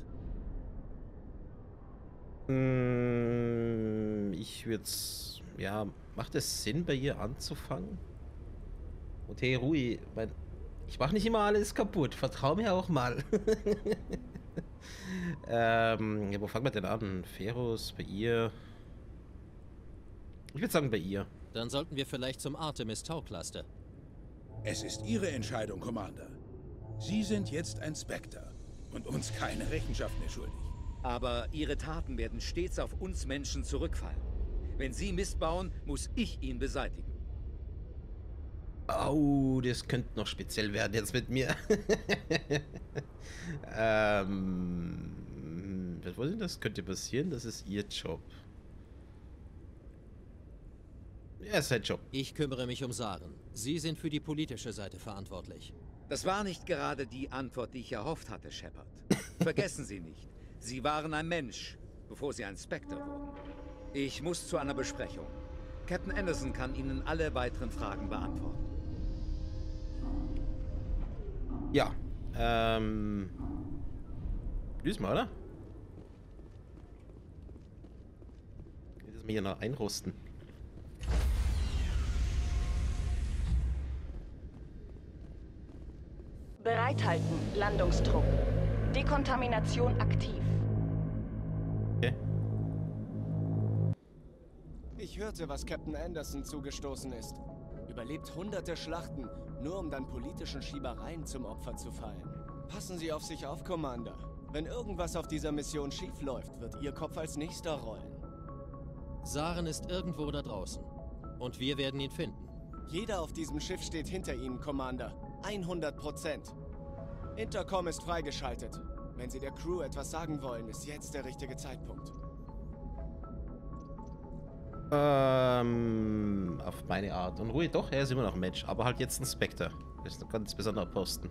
Speaker 1: Ich würde es... Ja, macht es Sinn, bei ihr anzufangen? Und hey, Rui, mein, ich mache nicht immer alles kaputt. Vertrau mir auch mal. ähm, ja, wo fangen wir denn an? Ferros, bei ihr? Ich würde sagen, bei ihr.
Speaker 5: Dann sollten wir vielleicht zum Artemis-Tau-Cluster.
Speaker 10: Es ist Ihre Entscheidung, Commander. Sie sind jetzt ein Spectre und uns keine Rechenschaft mehr schuldig.
Speaker 9: Aber Ihre Taten werden stets auf uns Menschen zurückfallen. Wenn Sie Mist bauen, muss ich ihn beseitigen.
Speaker 1: Oh, das könnte noch speziell werden jetzt mit mir. ähm, was wollen das? Könnte passieren? Das ist Ihr Job. Ja, ist sein Job.
Speaker 5: Ich kümmere mich um Saren. Sie sind für die politische Seite verantwortlich.
Speaker 9: Das war nicht gerade die Antwort, die ich erhofft hatte, Shepard. Vergessen Sie nicht, Sie waren ein Mensch, bevor Sie ein Spectre wurden. Ich muss zu einer Besprechung. Captain Anderson kann Ihnen alle weiteren Fragen beantworten.
Speaker 1: Ja, ähm... Lösen wir, oder? Ich will das mal hier noch einrosten.
Speaker 4: Bereithalten, Landungstrupp. Dekontamination aktiv.
Speaker 1: Okay.
Speaker 22: Ich hörte, was Captain Anderson zugestoßen ist. Überlebt hunderte Schlachten, nur um dann politischen Schiebereien zum Opfer zu fallen. Passen Sie auf sich auf, Commander. Wenn irgendwas auf dieser Mission schief läuft, wird Ihr Kopf als nächster rollen.
Speaker 5: Saren ist irgendwo da draußen. Und wir werden ihn finden.
Speaker 22: Jeder auf diesem Schiff steht hinter Ihnen, Commander. hundert Prozent. Intercom ist freigeschaltet. Wenn Sie der Crew etwas sagen wollen, ist jetzt der richtige Zeitpunkt.
Speaker 1: Ähm, auf meine Art. Und Rui, doch, er ist immer noch ein Mensch, aber halt jetzt ein Spectre. Das ist ein ganz besonderer Posten.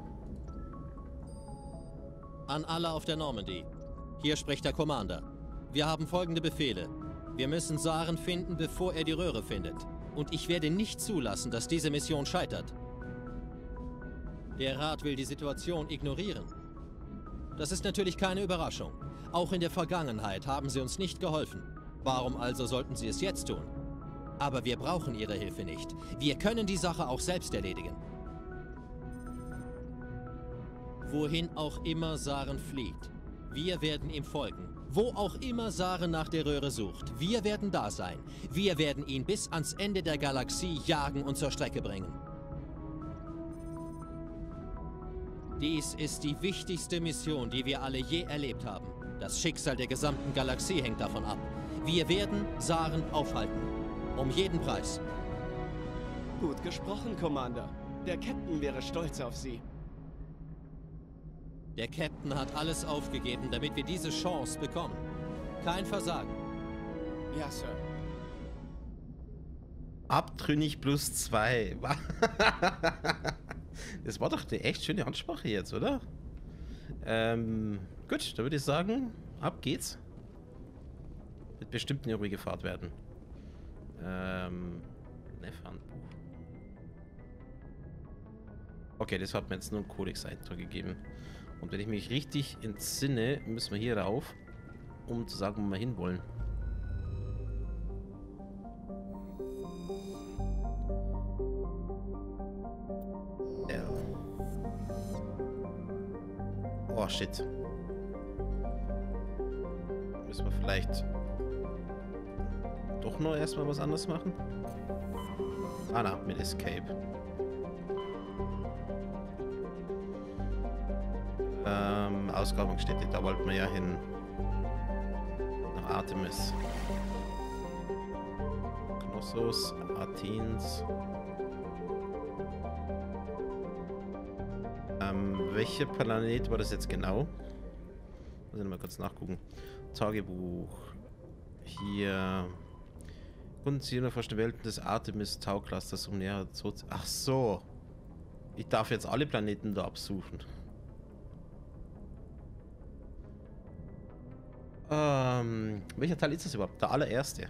Speaker 5: An alle auf der Normandy. Hier spricht der Commander. Wir haben folgende Befehle. Wir müssen Saren finden, bevor er die Röhre findet. Und ich werde nicht zulassen, dass diese Mission scheitert. Der Rat will die Situation ignorieren. Das ist natürlich keine Überraschung. Auch in der Vergangenheit haben sie uns nicht geholfen. Warum also sollten sie es jetzt tun? Aber wir brauchen ihre Hilfe nicht. Wir können die Sache auch selbst erledigen. Wohin auch immer Saren flieht, wir werden ihm folgen. Wo auch immer Saren nach der Röhre sucht, wir werden da sein. Wir werden ihn bis ans Ende der Galaxie jagen und zur Strecke bringen. Dies ist die wichtigste Mission, die wir alle je erlebt haben. Das Schicksal der gesamten Galaxie hängt davon ab. Wir werden Saren aufhalten. Um jeden Preis.
Speaker 22: Gut gesprochen, Commander. Der Captain wäre stolz auf Sie.
Speaker 5: Der Captain hat alles aufgegeben, damit wir diese Chance bekommen. Kein Versagen.
Speaker 22: Ja, Sir.
Speaker 1: Abtrünnig plus zwei. Das war doch eine echt schöne Ansprache jetzt, oder? Ähm, gut, dann würde ich sagen, ab geht's. Wird bestimmt eine ruhige Fahrt werden. Ähm, ne, Handbuch. Okay, das hat mir jetzt nur einen Codex-Eintrag gegeben. Und wenn ich mich richtig entsinne, müssen wir hier rauf, um zu sagen, wo wir hinwollen. Ja. Oh, shit. Müssen wir vielleicht doch noch erstmal was anderes machen? Ah, na, mit Escape. Ähm, Ausgrabungsstätte, da wollten wir ja hin. Nach Artemis. Knossos, Athens. Ähm, welcher Planet war das jetzt genau? Muss ich mal kurz nachgucken. Tagebuch. Hier. Kunden Sie unerforschte Welten des Artemis-Tau-Clusters um näher zu... Ach so. Ich darf jetzt alle Planeten da absuchen. Ähm, welcher Teil ist das überhaupt? Der allererste.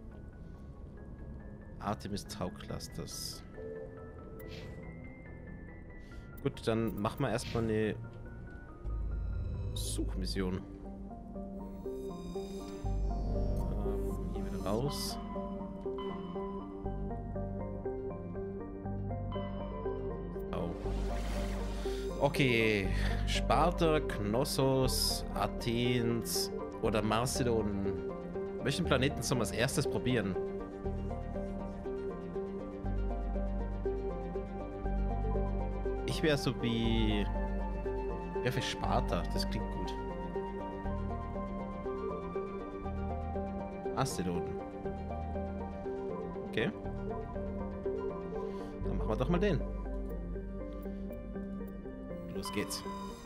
Speaker 1: Artemis-Tau-Clusters. Gut, dann machen wir erstmal eine Suchmission. Ähm, hier wieder raus. Okay, Sparta, Knossos, Athens oder Marcedon. Welchen Planeten sollen wir als erstes probieren? Ich wäre so wie... Ja, für Sparta, das klingt gut. Marcedon. Okay. Dann machen wir doch mal den. Los geht's.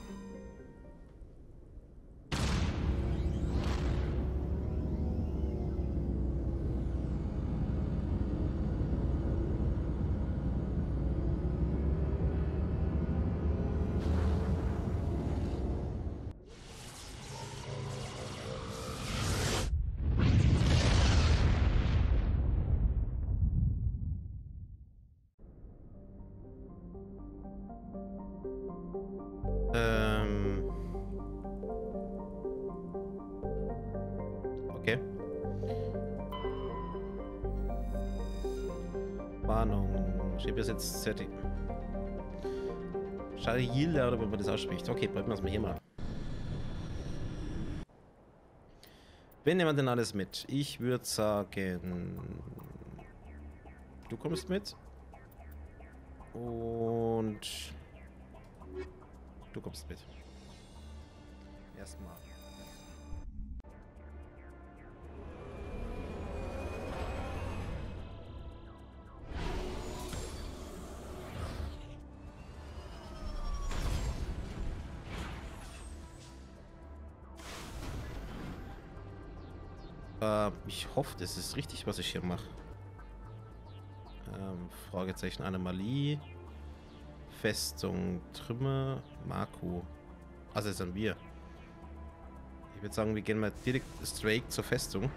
Speaker 1: Ähm. Okay. Warnung. Steht bis jetzt Setting. Shariila, oder wie man das ausspricht. Okay, bleiben wir es mal hier mal. Wen nehmen wir denn alles mit? Ich würde sagen, du kommst mit. Und du kommst mit. Erstmal. Äh, ich hoffe, das ist richtig, was ich hier mache. Ähm, Fragezeichen Anomalie. Festung, Trümmer, Marco. Also das sind wir. Ich würde sagen, wir gehen mal direkt straight zur Festung.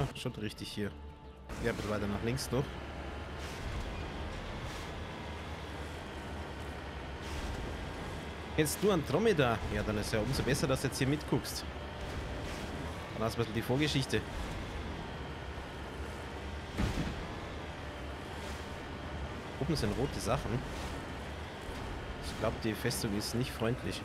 Speaker 1: schon richtig hier. Ja, bitte weiter nach links noch. Kennst du Andromeda? Ja, dann ist ja umso besser, dass du jetzt hier mitguckst. Dann hast du ein bisschen die Vorgeschichte. Oben sind rote Sachen. Ich glaube, die Festung ist nicht freundlich.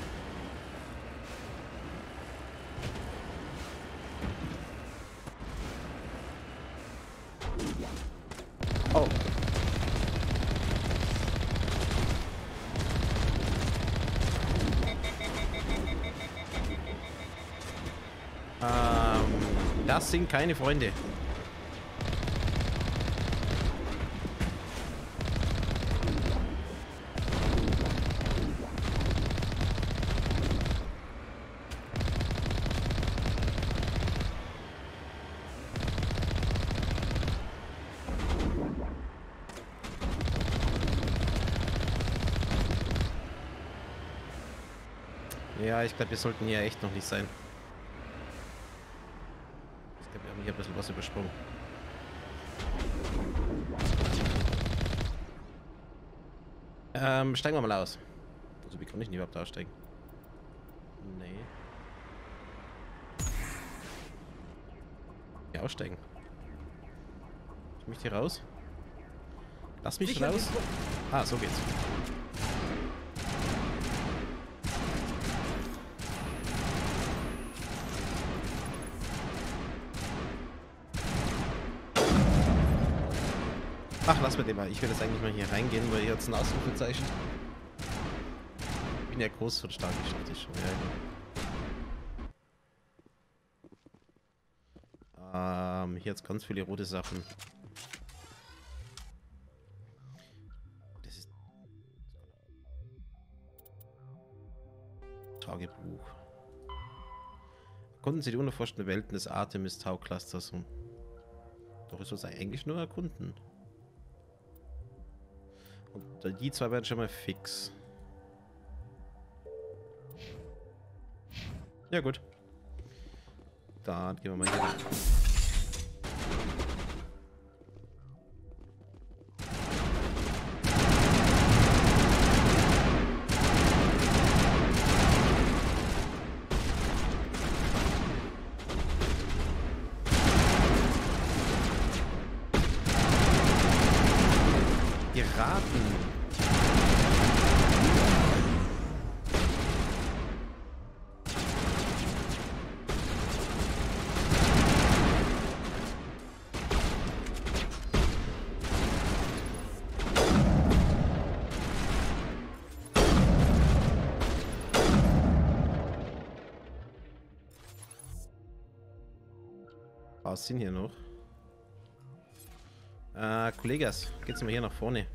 Speaker 1: Oh. Ähm, das sind keine Freunde. Ja, ich glaube, wir sollten hier echt noch nicht sein. Ich glaube, wir haben hier ein bisschen was übersprungen. Ähm, steigen wir mal aus. Also, wie kann ich denn überhaupt aussteigen? Nee. Ja, aussteigen. Ich möchte hier raus. Lass mich
Speaker 9: Sicher
Speaker 1: raus. Ah, so geht's. Ach, lass mir den mal. Ich will jetzt eigentlich mal hier reingehen, weil hier jetzt ein Ausrufezeichen. Ich bin ja groß und stark, ich schaff das schon. Ja, ähm, hier jetzt ganz viele rote Sachen. Das ist Tagebuch. Konnten Sie die unerforschten Welten des Artemis-Tau-Clusters um. Doch ist das eigentlich nur erkunden. Und die zwei werden schon mal fix. Ja gut. Dann gehen wir mal hier. Was sind hier noch? Äh, Kollegas, geht's mal hier nach vorne.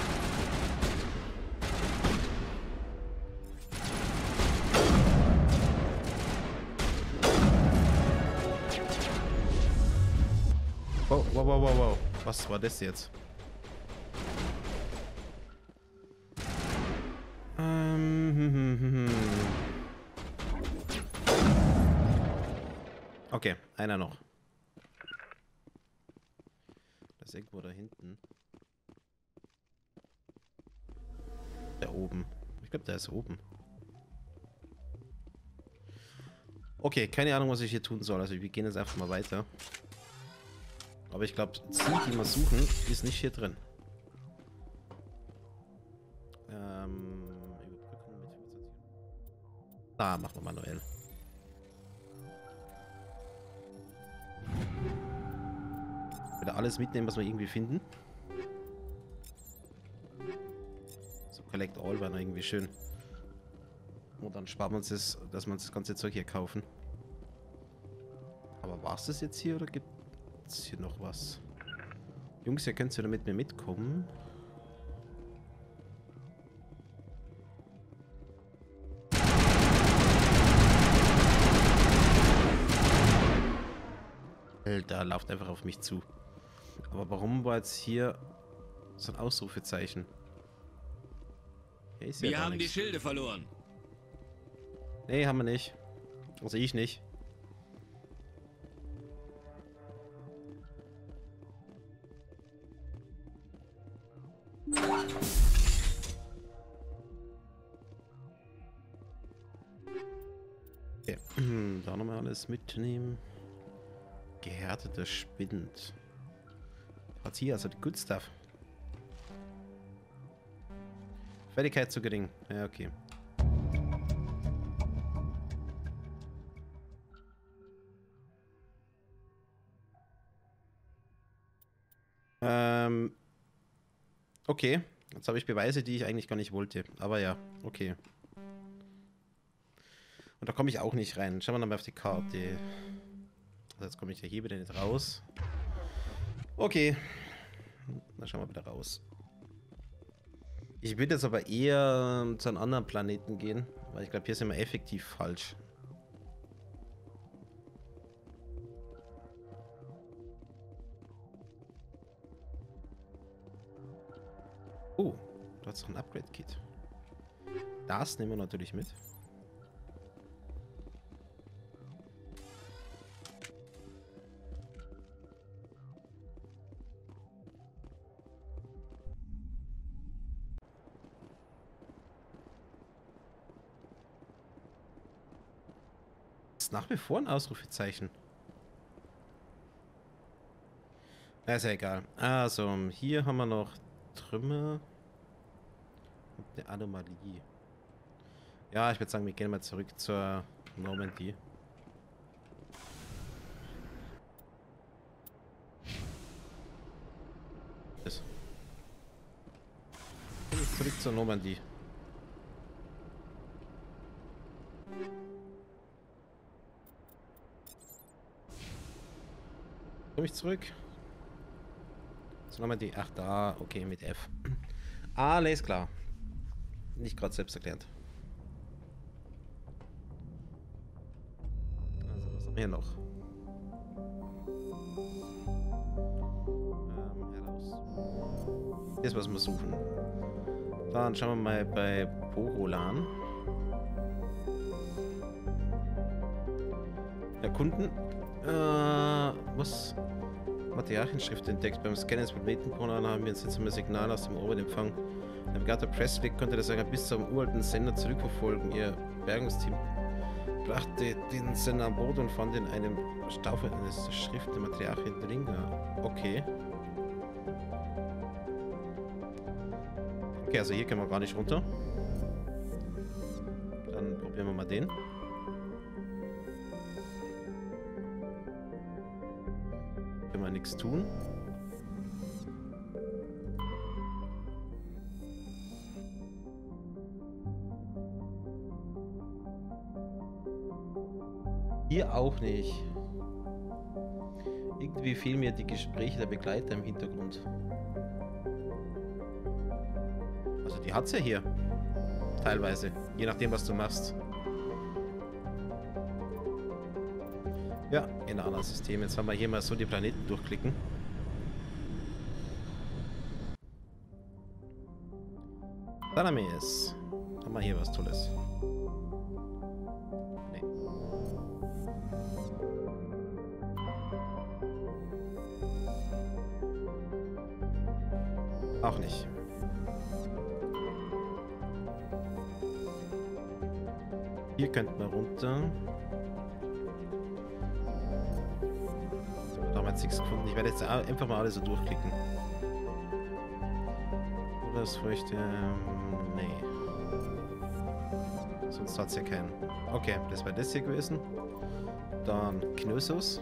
Speaker 1: Wow, wow, wow, wow, wow. Was war das jetzt? Ähm, hm, hm, hm, hm. Okay, einer noch. Das ist irgendwo da hinten. Da oben. Ich glaube, der ist oben. Okay, keine Ahnung, was ich hier tun soll. Also wir gehen jetzt einfach mal weiter. Aber ich glaube, Ziel, die wir suchen, ist nicht hier drin. Ähm, Überbrückung mit Da, machen wir manuell. Wieder alles mitnehmen, was wir irgendwie finden. So, Collect All war noch irgendwie schön. Und dann sparen wir uns das, dass wir uns das ganze Zeug hier kaufen. Aber war es das jetzt hier oder gibt es hier noch was? Jungs, ihr könnt ja mit mir mitkommen. Alter, lauft einfach auf mich zu. Aber warum war jetzt hier so ein Ausrufezeichen? Hier ist ja
Speaker 3: Wir
Speaker 1: gar
Speaker 3: haben
Speaker 1: nichts.
Speaker 3: die Schilde verloren.
Speaker 1: Nee, haben wir nicht. Also ich nicht. Okay. Da nochmal alles mitnehmen. Gehärteter Spind. Hat hier also die Good Stuff. Fertigkeit zu gering. Ja, okay. Ähm. Okay. Jetzt habe ich Beweise, die ich eigentlich gar nicht wollte. Aber ja, okay. Und da komme ich auch nicht rein. Schauen wir nochmal auf die Karte. Also jetzt komme ich ja hier wieder nicht raus. Okay. Dann schauen wir wieder raus. Ich würde jetzt aber eher zu einem anderen Planeten gehen, weil ich glaube, hier sind wir effektiv falsch. Oh, da hat es noch ein Upgrade-Kit. Das nehmen wir natürlich mit. Das ist nach wie vor ein Ausrufezeichen. Ja, ist ja egal. Also, hier haben wir noch Trümmer und eine Anomalie. Ja, ich würde sagen, wir gehen mal zurück zur Normandie. Das. Zurück zur Normandie. Komme ich zurück? So, nochmal die. Ach, da. Okay, mit F. Alles klar. Nicht gerade selbst erklärt. Also, was haben wir hier noch? Ähm, heraus. Jetzt was wir suchen. Dann schauen wir mal bei Borolan. Erkunden. Äh, was? Materialschrift entdeckt. Beim Scannen des Planetenpornalen haben wir jetzt jetzt ein Signal aus dem Orbitempfang. Navigator Presswick konnte das Sänger bis zum uralten Sender zurückverfolgen. Ihr Bergungsteam brachte den Sender an Bord und fand in einem Staufer eines Schrift der Materialien Dringa. Okay. Okay, also hier können wir gar nicht runter. Dann probieren wir mal den. Können wir nichts tun. Hier auch nicht. Irgendwie fehlen mir die Gespräche der Begleiter im Hintergrund. Also die hat's ja hier. Teilweise. Je nachdem, was du machst. Ja, in einem anderen System. Jetzt haben wir hier mal so die Planeten durchklicken. Salamis. Haben wir hier was Tolles. Nee. Auch nicht. Hier könnten wir runter. Damals nichts gefunden. Ich werde jetzt einfach mal alles so durchklicken. Oder das fürchte. Ähm, nee. Sonst hat es ja keinen. Okay, das war das hier gewesen. Dann Knossos.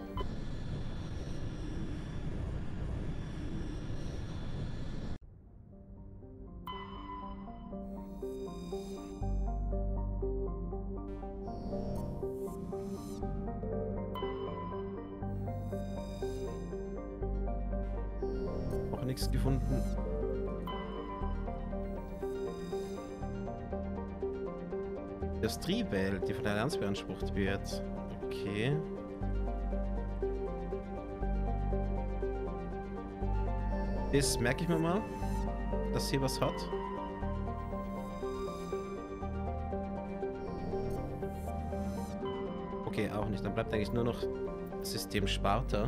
Speaker 1: Auch nichts gefunden. Industriewelt, die von der Allianz beansprucht wird. Okay. Das merke ich mir mal, dass hier was hat. Okay, auch nicht. Dann bleibt eigentlich nur noch System Sparta.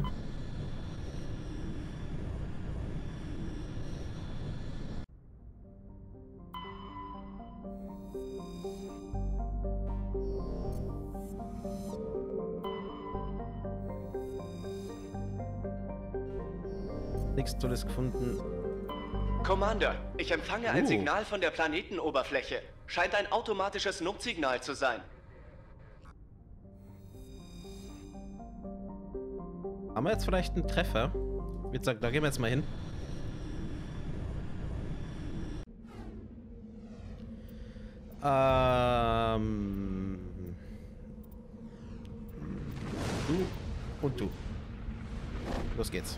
Speaker 1: nichts Tolles gefunden.
Speaker 6: Commander, ich empfange ein
Speaker 1: Uh.
Speaker 6: Signal von der Planetenoberfläche. Scheint ein automatisches Notsignal zu sein.
Speaker 1: Haben wir jetzt vielleicht einen Treffer? Ich würde sagen, da gehen wir jetzt mal hin. Ähm... Du und du. Los geht's.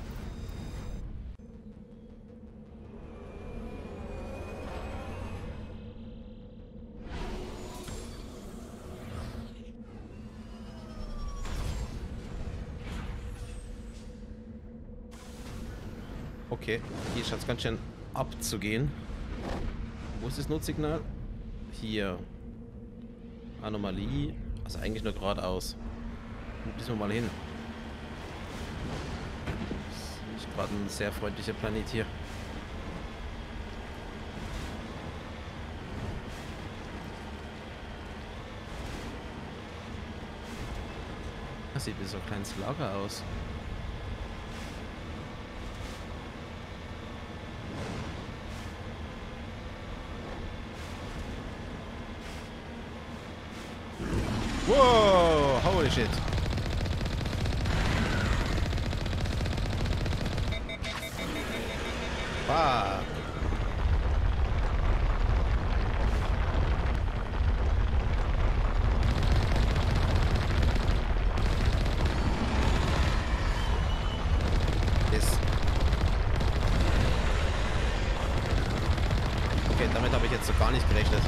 Speaker 1: Okay, hier scheint es ganz schön abzugehen. Wo ist das Notsignal? Hier. Anomalie. Also eigentlich nur geradeaus. Müssen wir mal hin. Das ist gerade ein sehr freundlicher Planet hier. Das sieht wie so ein kleines Lager aus. Wow, holy shit. Fuck. Yes. Okay, damit habe ich jetzt so gar nicht gerechnet.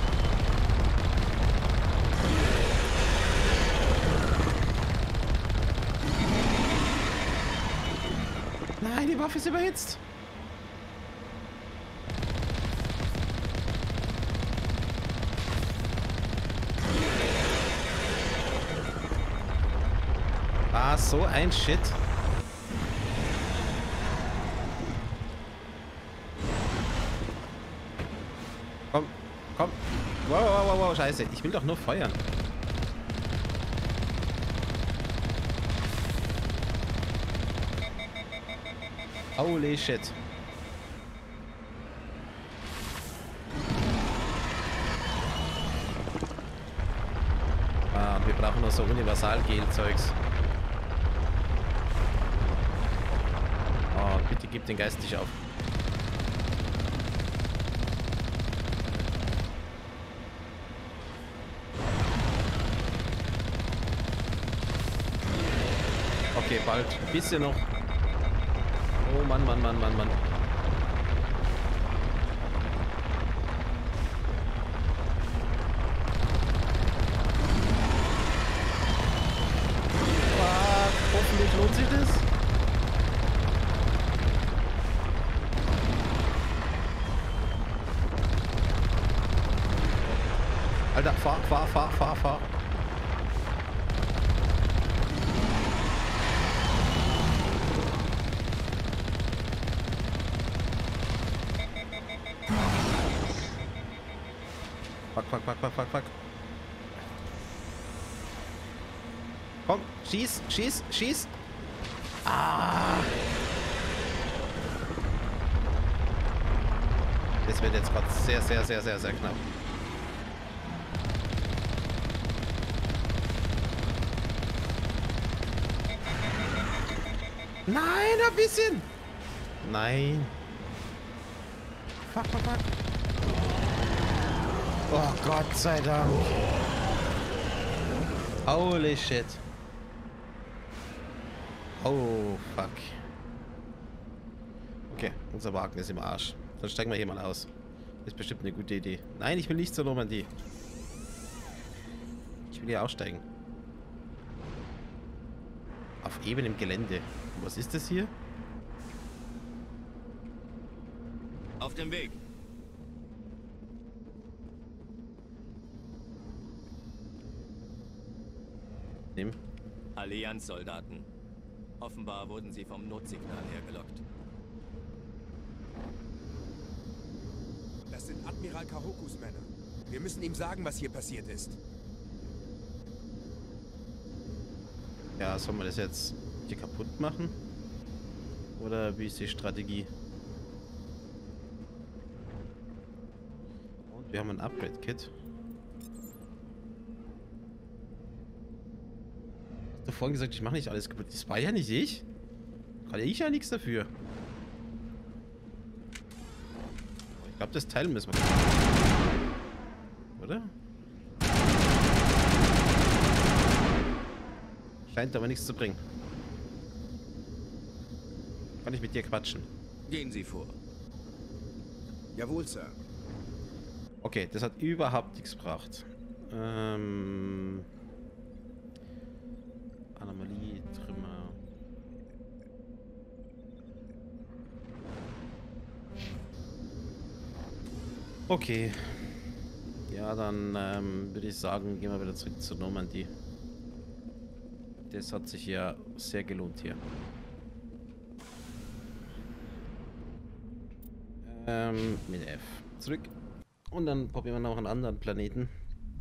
Speaker 1: Nein, die Waffe ist überhitzt. Ah, so ein Shit. Komm, komm. Wow, wow, wow, wow, scheiße. Ich will doch nur feuern. Holy shit. Ah, und wir brauchen noch so Universal-Gel-Zeugs. Oh, bitte gib den Geist nicht auf. Okay, bald. Ein bisschen noch. Oh Mann, Mann, Mann, Mann, Mann. Ah, hoffentlich lohnt sich das. Alter, fahr, fahr, fahr, fahr, fahr. Fuck, fuck, fuck, fuck, fuck, fuck. Komm, schieß, schieß, schieß. Ah. Das wird jetzt gerade sehr, sehr, sehr, sehr, sehr knapp. Nein, ein bisschen. Nein. Fuck, fuck, fuck. Oh Gott sei Dank. Holy shit. Oh fuck. Okay, unser Wagen ist im Arsch. Dann steigen wir hier mal aus. Das ist bestimmt eine gute Idee. Nein, ich will nicht zur Normandie. Ich will hier aussteigen. Auf ebenem Gelände. Und was ist das hier?
Speaker 3: Auf dem Weg.
Speaker 1: Nehmen.
Speaker 3: Allianz-Soldaten. Offenbar wurden sie vom Notsignal hergelockt.
Speaker 7: Das sind Admiral Kahokus Männer. Wir müssen ihm sagen, was hier passiert ist.
Speaker 1: Ja, sollen wir das jetzt hier kaputt machen? Oder wie ist die Strategie? Und wir haben ein Upgrade-Kit. Hast du vorhin gesagt, ich mache nicht alles kaputt. Das war ja nicht ich. Kann ich ja nichts dafür. Ich glaube, das Teil müssen wir. Oder? Scheint aber nichts zu bringen. Kann ich mit dir quatschen?
Speaker 3: Gehen Sie vor.
Speaker 10: Jawohl, Sir.
Speaker 1: Okay, das hat überhaupt nichts gebracht. Ähm... Anomalie, Trümmer. Okay. Ja, dann ähm, würde ich sagen, gehen wir wieder zurück zur Normandie. Das hat sich ja sehr gelohnt hier. Ähm, mit F. Zurück. Und dann probieren wir noch einen anderen Planeten.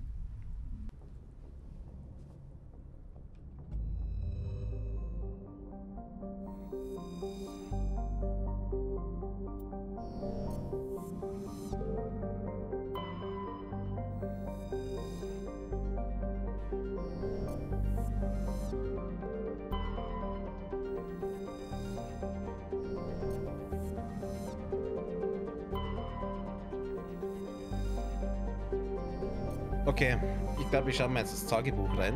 Speaker 1: Okay, ich glaube, ich schaue mal jetzt das Tagebuch rein.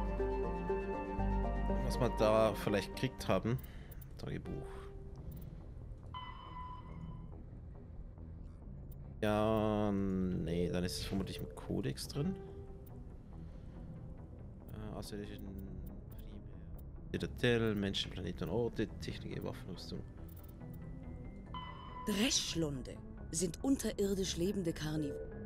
Speaker 1: Was wir da vielleicht gekriegt haben. Tagebuch. Ja, nee, dann ist es vermutlich im Kodex drin. Äh, außerirdischen Citadel, Menschen, Planeten und Orte, Technik, Waffenrüstung.
Speaker 12: Dreschlunde sind unterirdisch lebende Karnivoren.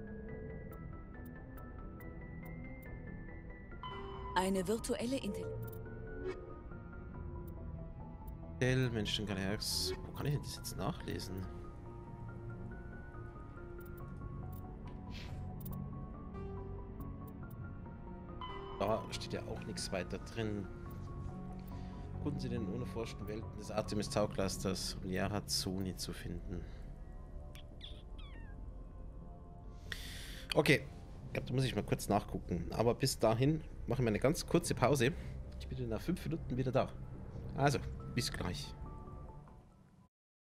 Speaker 12: Eine virtuelle Intelligenz.
Speaker 1: Menschen, Galax. Wo kann ich denn das jetzt nachlesen? Da steht ja auch nichts weiter drin. Konnten Sie den unerforschten Welten des Artemis Tau Clusters um Yara Zoni zu finden? Okay. Ich glaube, da muss ich mal kurz nachgucken. Aber bis dahin machen wir eine ganz kurze Pause. Ich bin nach fünf Minuten wieder da. Also, bis gleich.